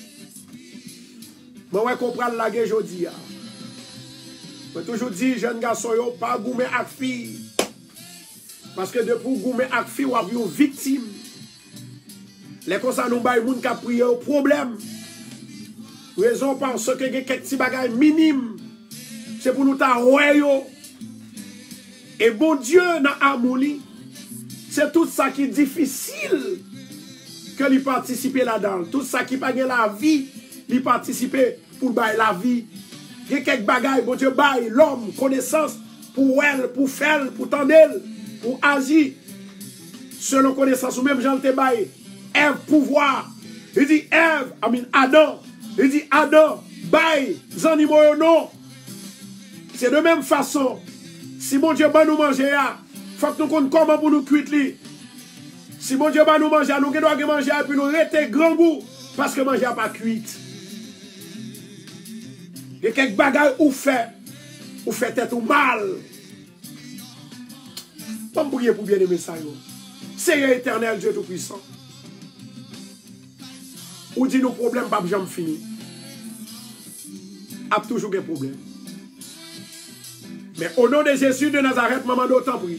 Moi, je comprends la guerre aujourd'hui. Je toujours dit, jeune garçon, pas goumé avec fille. Parce que depuis goumé avec fille, on a vu une victime. Les causes nous baillent moun qui a prié au problème. Raison parce que il y a quelques petits bagages minimes. C'est pour nous t'arroyer. Et bon Dieu, dans Amouli, c'est tout ça qui est difficile. Que lui participer là-dedans. Tout ça qui paye la vie, lui participer pour bailler la vie. Il y a quelques bagailles, bon Dieu, baille l'homme, connaissance, pour elle, pour faire, pour tendre, pour agir. Selon connaissance, ou même Jean te baille. Ève, pouvoir. Il dit Ève, I mean Adam. Il dit Adam, baille, zanimo non. C'est de même façon. Si bon Dieu va nous manger, il faut que nous connaissions comment pour nous cuire. Si mon Dieu va nous manger, nous devons manger et puis nous rester grand goût parce que manger n'a pas cuit. Il y a quelques bagages où fait, où fait tête ou mal. Pas me prier pour bien aimer ça. Seigneur éternel, Dieu Tout-Puissant. Ou dit nos problèmes, pas jamais fini. A toujours des problèmes. Mais au nom de Jésus de Nazareth, maman d'autant prie.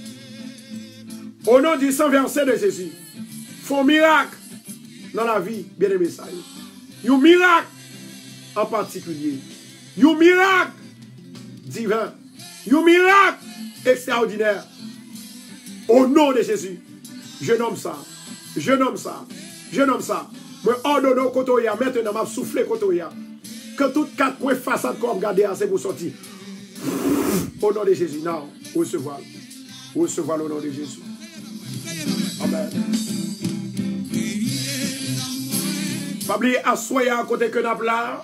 Au nom du sang versé de Jésus, font miracle dans la vie, bien aimé ça. Un miracle en particulier. Un miracle divin. Un miracle extraordinaire. Au nom de Jésus, je nomme ça. Je nomme ça. Je nomme ça. Moi, ordonne au Kotoya, maintenant, je souffle Kotoya. Que toutes quatre points façades qu'on regarde, c'est pour sortir. Au nom de Jésus, non, recevoir. Recevoir au nom de Jésus. Amen. Pas oublier, assoyez à côté que nous là.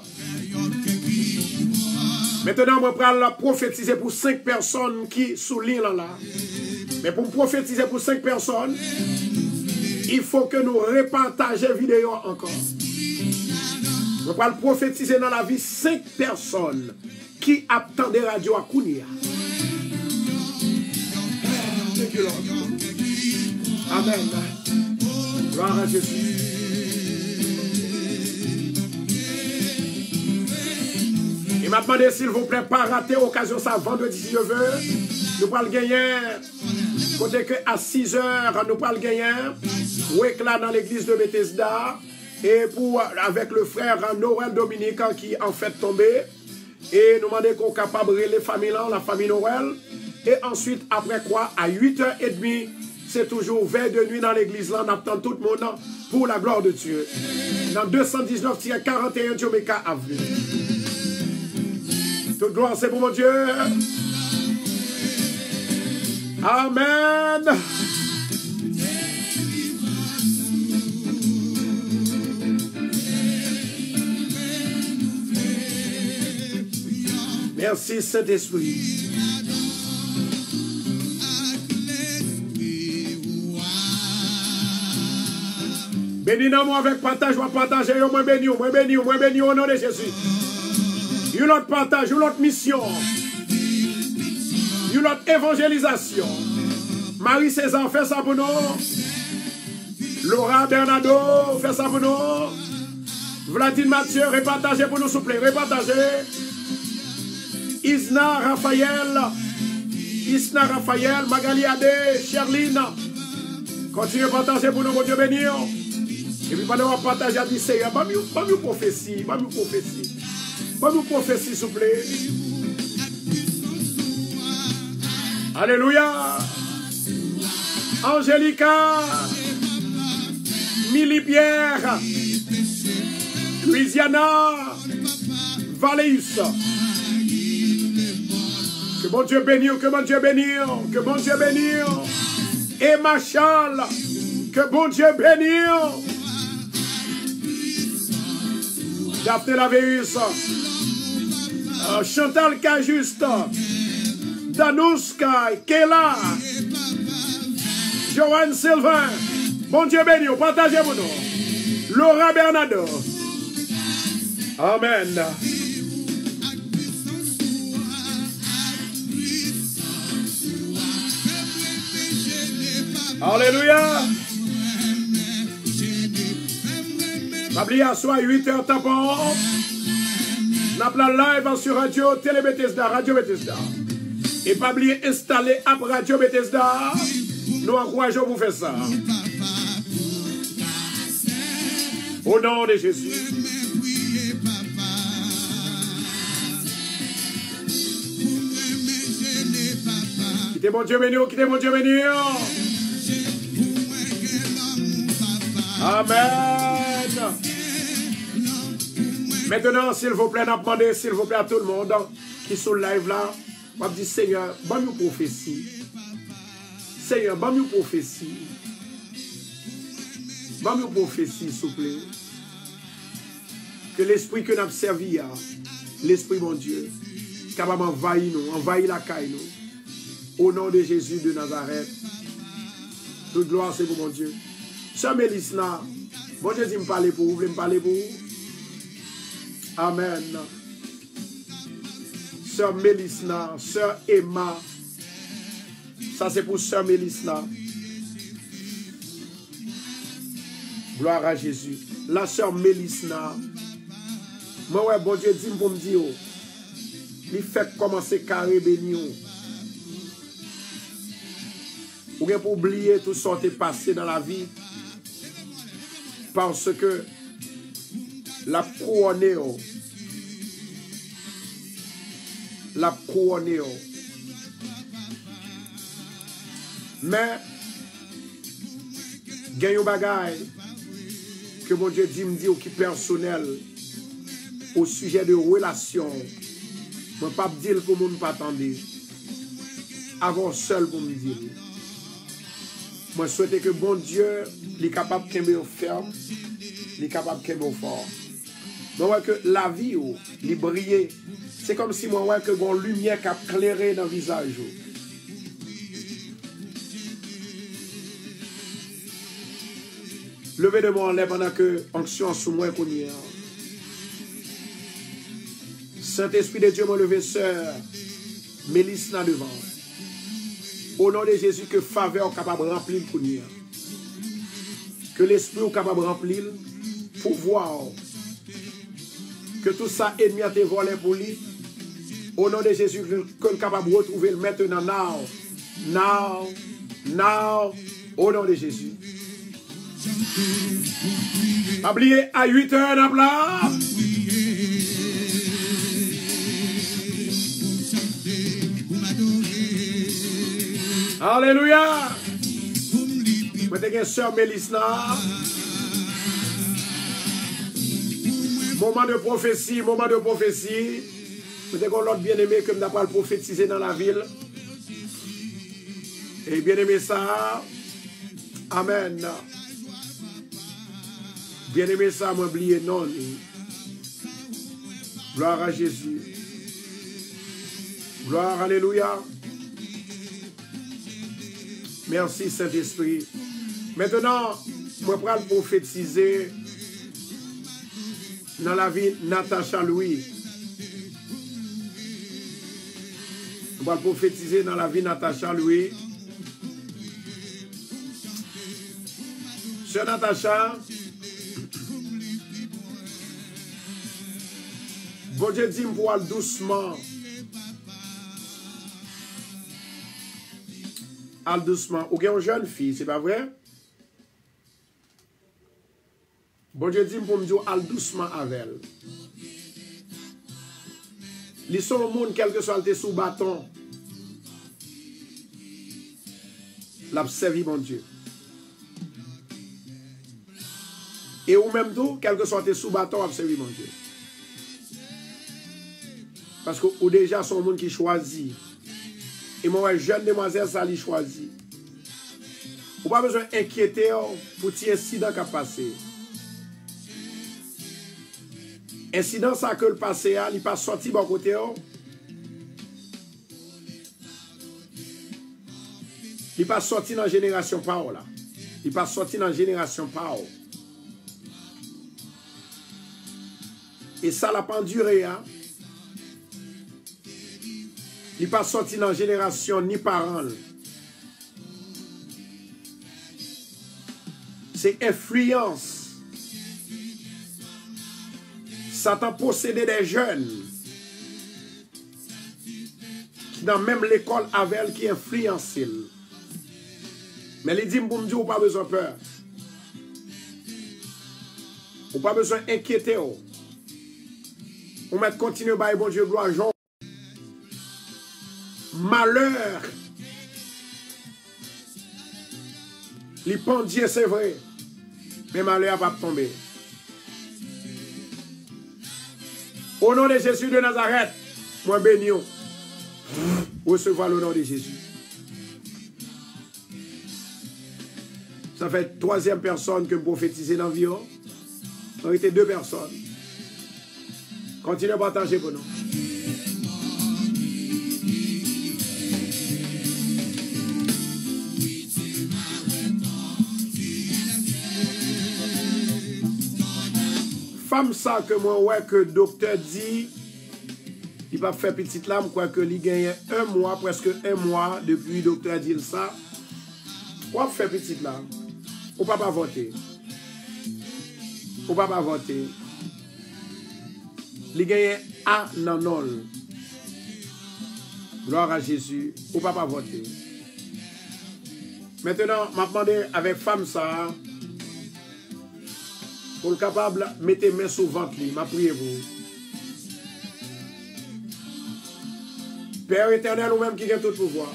Maintenant, je vais prophétiser pour cinq personnes qui sont là. Mais pour prophétiser pour cinq personnes, il faut que nous repartagions la vidéo encore. Je vais prophétiser dans la vie cinq personnes qui attendent des radios à Kounia. Amen. Gloire à Jésus. Et maintenant, s'il vous plaît, pas rater l'occasion ça vendredi si je veux. Nous allons gagner. Côté que à six heures, nous allons gagner. Éclat dans l'église de Bethesda. Et pour, avec le frère Noël Dominique qui en fait tombé. Et nous demandons qu'on est capable de les familles là, la famille Noël. Et ensuite, après quoi, à huit heures trente, c'est toujours veille de nuit dans l'église là. On attend tout le monde pour la gloire de Dieu. Dans deux cent dix-neuf quarante et un Jamaica Avenue. Toute gloire, c'est pour mon Dieu. Amen. Merci Saint-Esprit. Bénis-nous avec partage, moi partager, moi béni, moi béni, moi béni au nom de Jésus. Une autre partage, une autre mission, une autre évangélisation. Marie César fait ça pour nous. Laura Bernardo fait ça pour nous. Vladimir Mathieu, repartagez pour nous, s'il vous plaît, repartagez. Isna Raphaël, Isna Raphaël, Magali Ade, Charline. Continuez à partager pour nous, mon Dieu béni. Et puis pendant qu'on partage, à dire Seigneur, pas mieux prophétie, pas mieux prophétie. Pas mieux prophétie, s'il vous plaît. Alléluia. Angélica, Milly Pierre, Louisiana, Valéus. Que bon Dieu bénisse, que bon Dieu bénisse, que bon Dieu bénisse. Et Machal, que bon Dieu bénisse. Daphné Laveus, euh, Chantal Cajuste, Danouska, Kela, Joanne Sylvain, bon Dieu béni, partagez pour nous. Laura Bernardo. Amen. Alléluia. N'oubliez à soit huit heures tapant. N'oubliez live sur Radio Télé Bethesda, Radio Bethesda. Et pas oublier installer app Radio Bethesda. Nous encourageons vous faire ça. Au nom de Jésus. Quittez mon Dieu béni, quittez mon Dieu béni. Amen. Maintenant, s'il vous plaît, n'a demandé, s'il vous plaît, à tout le monde qui sont live là, on va dire, Seigneur, bonne nous prophétie. Seigneur, bonne nous prophétie. Bonne nous prophétie, s'il vous plaît. Que l'esprit que nous avons servi, l'esprit, mon Dieu, capable d'envahir nous, envahir la caille nous. Au nom de Jésus de Nazareth. Toute gloire, c'est pour mon Dieu. Sœur Mélisna, bon Dieu dit me parler pour vous, vous voulez me parler pour vous? Amen. Sœur Mélisna, Sœur Emma, ça c'est pour Sœur Mélisna. Gloire à Jésus. La Sœur Mélisna, moi ouais, bon Dieu dit pour me dire, il fait commencer carré béni. Ou bien pour oublier tout ce qui est passé dans la vie. Parce que la couronne, la couronne, mais il y a un bagage que mon Dieu dit me dit qui est personnel au sujet de relation. Je ne peux pas dire que le monde ne pas attendre. avant seul pour me dire. Moi, je souhaite que bon Dieu, il est capable de me ferme, il est capable de me fort. Moi, vois que la vie, il brille. C'est comme si moi, vois que bon lumière qui a éclairé dans le visage. Levez de moi en l'air pendant que onction sous moi qu'on y est. Saint-Esprit de Dieu, mon levé, sœur, Mélisse là devant. Au nom de Jésus, que faveur capable de remplir le connaître. Que l'esprit est capable de remplir le pouvoir. Que tout ça ennemi a été volé pour lui. Au nom de Jésus, que est capable de retrouver le maintenant. Now, now, now. Au nom de Jésus. Oubliez à huit heures d'aplat. Alléluia. Vous avez une sœur Mélisse là. Moment de prophétie, moment de prophétie. Vous avez l'autre bien-aimé que nous n'avons pas prophétisé dans la ville. Et bien-aimé ça. Amen. Bien-aimé ça, m'a oublié non. Gloire à Jésus. Gloire, alléluia. Merci Saint-Esprit. Maintenant, je vais prophétiser dans la vie Natacha Louis. Je vais prophétiser dans la vie Natacha Louis. Sœur Natacha, bon Dieu dit pour aller doucement. Al doucement. Ou bien une jeune fille, c'est pas vrai? Bon Dieu dit pour me dire al doucement avec elle. Ils sont au monde, quel que soit le sous bâton. L'observer, mon Dieu. Et ou même tout, quel que soit tes sous bâton, observer, mon Dieu. Parce que ou déjà son monde qui choisit. Et moi, jeune demoiselle, ça lui choisit. Vous n'avez pas besoin d'inquiéter pour petit incident qui a passé. Incident ça que le passé, il n'est pas sorti bon côté. Il n'est pas sorti dans la génération par là. Il n'est pas sorti dans la génération par. Et ça l'a pas duré, hein. Il n'est pas sorti dans la génération ni parents. C'est influence. Satan possédait des jeunes qui dans même l'école avec elle qui influencent. Mais il dit, pour me dire, pas besoin de peur. Ou pas besoin d'inquiéter. On va continuer à bon Dieu gloire. Malheur. Les pendiers, c'est vrai. Mais malheur va pas tomber. Au nom de Jésus de Nazareth, moi bénis. Recevoir le nom de Jésus. Ça fait troisième personne que je prophétise dans la vie. On était deux personnes. Continuez à partager pour nous. Femme ça que moi ouais que docteur dit il va faire petite lame quoi que il gagne un mois presque un mois depuis docteur dit ça. Quoi faire petite lame? Ou pas pas voter. Ou pas pas voter. Il gagne un non non. Gloire à Jésus. Ou pas pas voter. Maintenant, m'a demandé avec femme ça pour le capable, mettez main sur le ventre, m'a prié vous. Père éternel, ou même qui a tout pouvoir,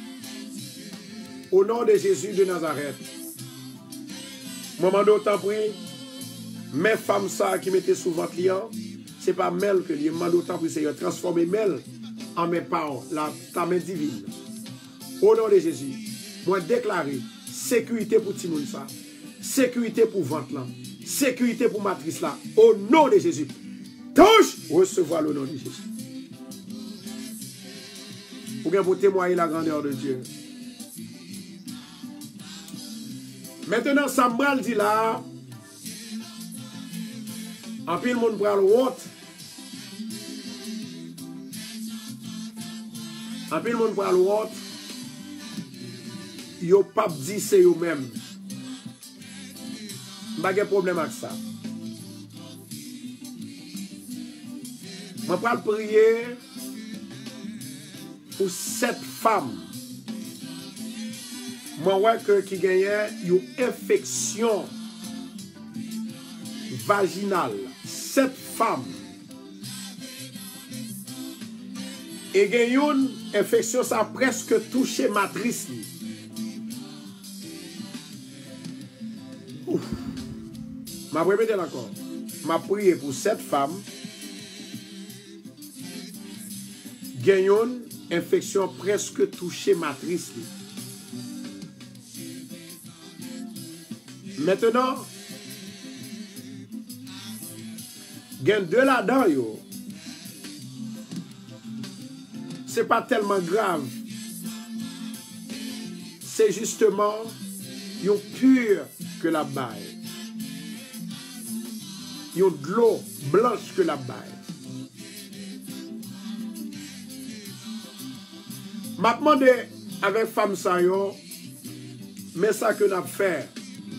au nom de Jésus de Nazareth, moment d'autant prie, mes femmes ça qui mettaient sous le ventre, ce n'est pas Mel que lié, moment d'autant prie, c'est transformer Mel en mes parents, la ta main divine. Au nom de Jésus, moi déclarer sécurité pour tout le monde ça. Sécurité pour vente là. Sécurité pour matrice là. Au nom de Jésus. Touche, recevoir le nom de Jésus. Pour bien vous témoigner la grandeur de Dieu. Maintenant, Samuel dit là, en pile monde pral honte. En pile monde pral honte. Yo pas dit c'est yo même. Pas de problème avec ça. Je vais prier pour sept femmes. Je vois que qui gagnent une infection vaginale. Sept femmes. Et gagnent une infection, ça a presque touché matrice. Ouf. Je vais répéter encore. Je vais prier pour sept femmes. Gagnent une infection presque touché matrice. Maintenant, gain de là-dedans, ce n'est pas tellement grave. C'est justement yon pur que la baille. Yon de l'eau blanche que la baille. M'a demandé avec femme ça yo, mais ça que n'a fait.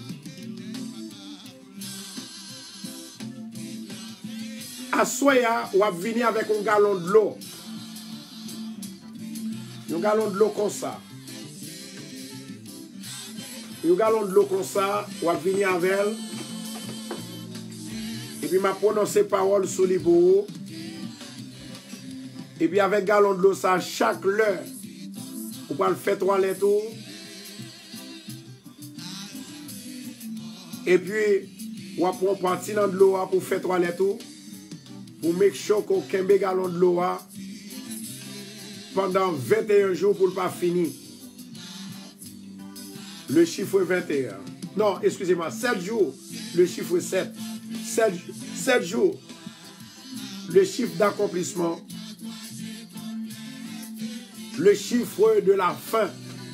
À soya, ou à venir avec un gallon de l'eau. Un gallon de l'eau comme ça. Un gallon de l'eau comme ça, ou à venir avec elle. Et puis m'a prononcé parole sous les beaux. Et puis avec gallon de l'eau ça, chaque heure, ou pas le faire toilette. Et puis, ou à prendre partie dans de l'eau pour faire toilette. Pour make sure qu'on kembe gallon de l'eau pendant vingt et un jours pour ne pas finir. Le chiffre vingt et un. Non, excusez-moi, sept jours. Le chiffre sept. sept, sept jours. Le chiffre d'accomplissement. Le chiffre de la fin.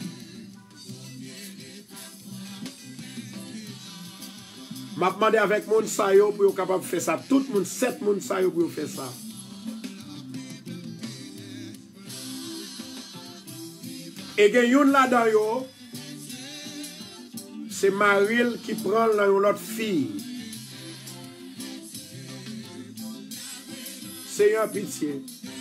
M'a demandé avec mon sayo pour être capable de faire ça. Tout le monde, sept moun sayo pour faire ça. Et gen yon là-dedans yo, c'est Maril qui prend l'autre fille. C'est un pitié.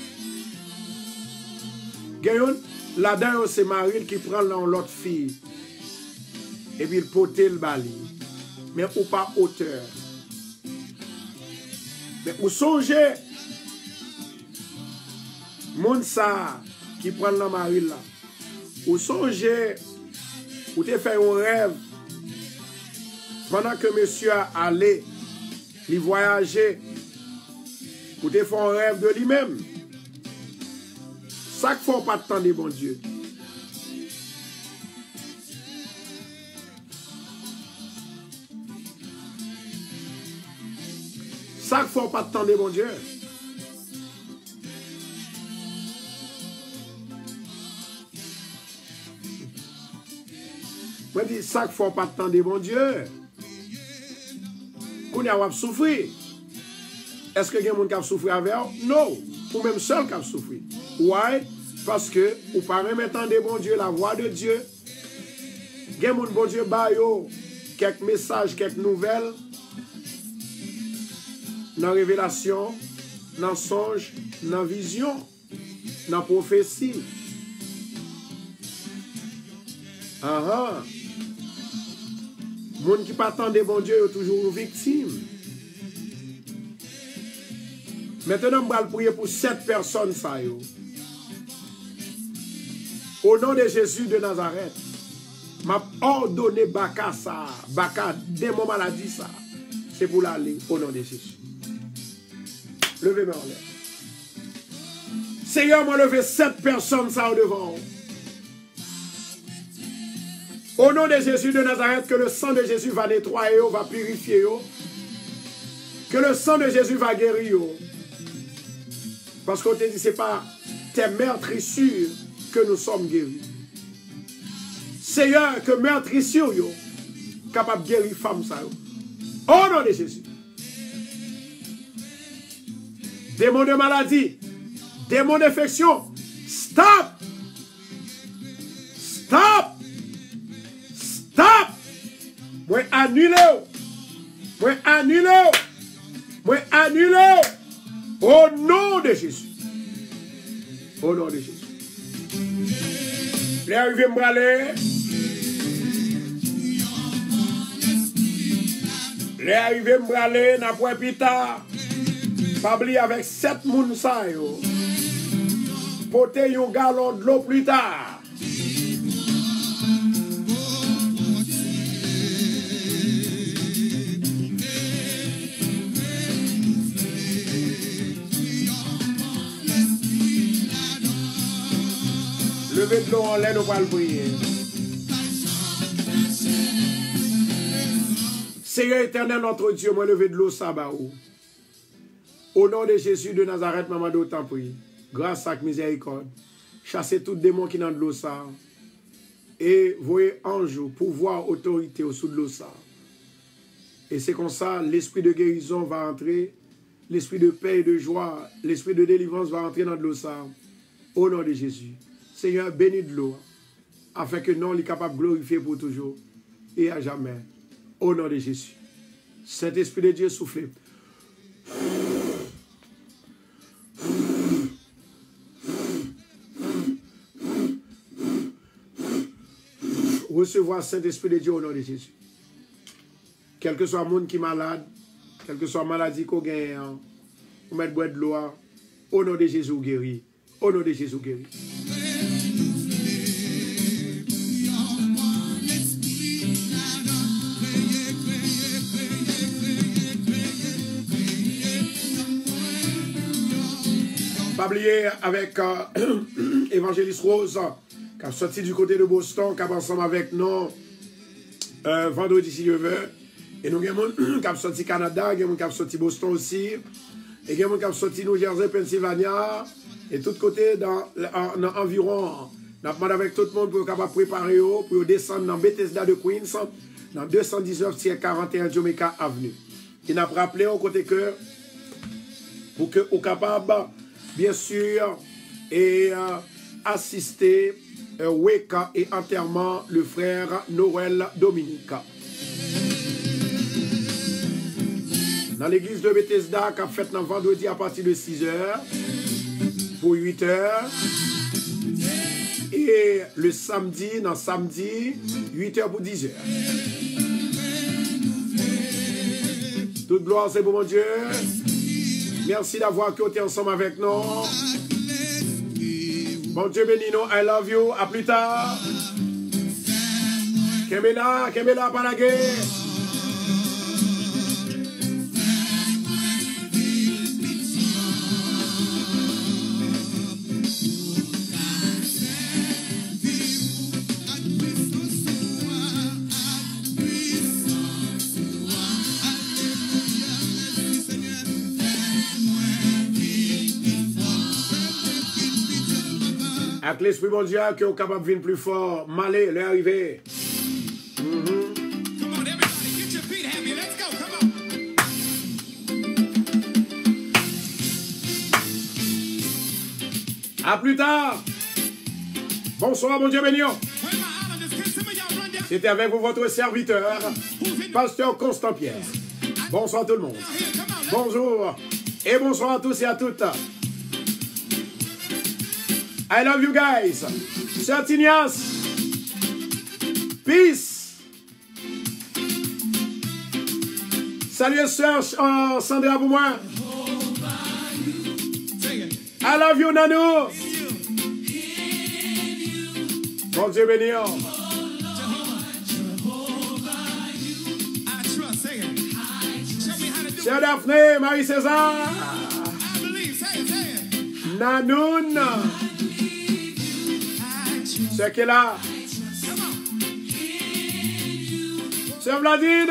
Gen yon là-dedans c'est Maril qui prend l'autre fille. Et puis il pote le bali. Mais ou pas hauteur. Mais ou songez, moun sa qui prend la marine là, ou songez, ou te fait un rêve, pendant que monsieur a allé, il voyageait, ou te fait un rêve de lui-même. Ça qu'il faut pas attendre, bon Dieu. Ça qu'il faut pas attendre, mon Dieu. Moi, je dis ça qu'il faut pas attendre, mon Dieu. Qu'on y a souffrir. Est-ce que il y a des gens qui ont souffert avec eux? Non. Ou même seul qui a souffert. Why? Parce que, ou pas même entendre, mon Dieu, la voix de Dieu. Il y a des gens, bon Dieu, bah yo, quelques messages, quelques nouvelles. Dans la révélation, dans le songe, dans la vision, dans la prophétie. Ah ah. Les gens qui ne attendent pas bon Dieu sont toujours victimes. Maintenant, je vais prier pour sept personnes. Ça, yo. Au nom de Jésus de Nazareth, je vais ordonner Baka ça, Baka, démon maladie ça. C'est pour l'aller au nom de Jésus. Levez-moi en l'air. Seigneur, moi levé sept personnes ça devant. Au nom de Jésus de Nazareth, que le sang de Jésus va nettoyer, va purifier. Que le sang de Jésus va guérir. Parce qu'on te dit, ce n'est pas tes meurtrissures que nous sommes guéris. Seigneur, que meurtrissures yo capable de guérir femme ça. Au nom de Jésus. Démon de maladie, démon d'infection, stop! Stop! Stop! Moi annulé. Moi annulé. Moi annulé. Au nom de Jésus. Au nom de Jésus. Les arrivés me braler. Les arrivés me braler, n'a pas pita. Pabli avec sept moun sa yo. Pote yon galon de l'eau plus tard. Levez de l'eau en l'air, nous allons prier. Seigneur éternel, notre Dieu, moi levé de l'eau sabbat. Au nom de Jésus de Nazareth, maman d'autant prie. Grâce à miséricorde. Chassez tout démon qui est dans de l'eau ça. Et voyez ange, pouvoir, autorité au sous de l'eau ça. Et c'est comme ça, l'esprit de guérison va entrer. L'esprit de paix et de joie. L'esprit de délivrance va entrer dans de l'eau ça. Au nom de Jésus. Seigneur, bénis de l'eau, afin que nous soyons capables de glorifier pour toujours et à jamais. Au nom de Jésus. Saint-Esprit de Dieu, soufflez. Recevoir Saint-Esprit de Dieu au nom de Jésus. Quel que soit le monde qui est malade, quelle que soit la maladie qu'on gagne, on met de l'eau, au nom de Jésus, guéri. Au nom de Jésus, guéri. Pas oublier avec euh, Évangéliste Rose, qui a sorti du côté de Boston, qui a ensemble avec nous euh, vendredi si Dieu veut. Et nous avons qui a sorti Canada, nous avons qui a sorti Boston aussi. Et nous avons qui a sorti New Jersey, Pennsylvania. Et tout côté dans, dans environ. Nous avons demandé avec tout le monde pour capable préparer pour descendre dans Bethesda de Queens, dans deux cent dix-neuf quarante et un Jamaica Avenue. Et nous avons rappelé au côté que pour que vous capable bien sûr, et euh, assister euh, Weka et enterrement le frère Noël Dominique. Dans l'église de Bethesda, qui a fait dans vendredi à partir de six heures pour huit heures. Et le samedi, dans samedi, huit heures pour dix heures. Toute gloire, c'est pour mon Dieu. Merci d'avoir été ensemble avec nous. Bon Dieu béni nous. I love you. À plus tard. Kemela, Kemela, Palagé. Avec l'esprit bon Dieu qui est capable de venir plus fort, malé, l'est arrivé. Mm-hmm. Come on, everybody, get your feet happy. Let's go, come on. À plus tard. Bonsoir, bon Dieu béni. C'était avec vous votre serviteur, Pasteur Constant Pierre. Bonsoir tout le monde. Bonjour et bonsoir à tous et à toutes. I love you guys. Sir Tinias. Peace. Salut Sœur uh, Sandra pour moi. I love you Nanou. Bon Dieu béni. Sœur Daphné, Marie César. Nanoun. C'est qu'elle a. Sœur Vladine.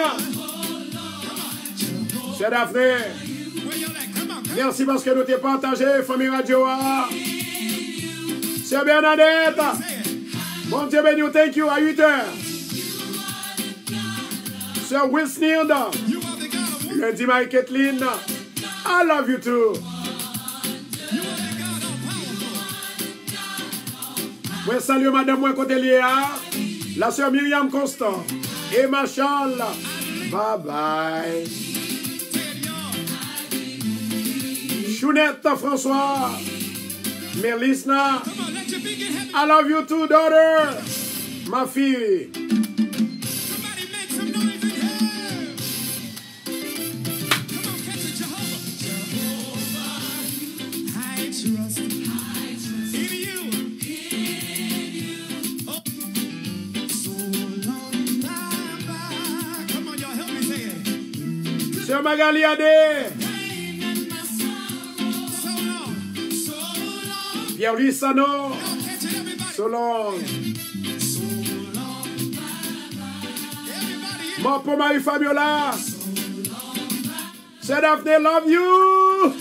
Sœur Daphné. Merci parce que nous t'avons partagé, famille Radio. Sœur Bernadette. Bon Dieu béni, thank you à huit heures. Sœur Wilsnild. Lundi, Marie-Kathleen. I love you too. Moi, salut madame, moi, côté Léa. La sœur Myriam Constant. Et Machal. Bye bye. Chounette François. Melisna. I love you too, daughter. Ma fille. Sœur Magali Adé. Pierre-Louis Sano. Solange. Mon pour Marie Fabiola. Sœur Daphné, love you.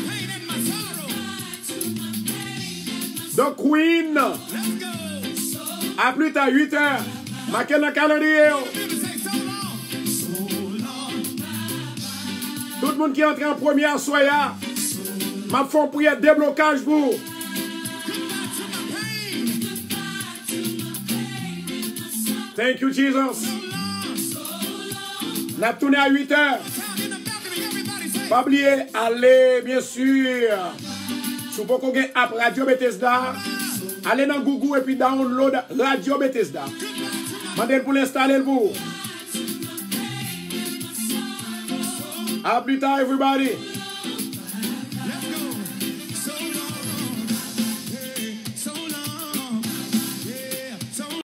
The Queen. À plus tard, huit heures. Marquez le calendrier. Tout le monde qui entre en première soya, m'a fait prière déblocage pour. Thank you, Jesus. N'a tourné à huit heures. Pas oublier, allez, bien sûr. Si vous pouvez app Radio Bethesda, allez dans Google et puis download Radio Bethesda. Mandez pour l'installer pour. À plus tard, everybody.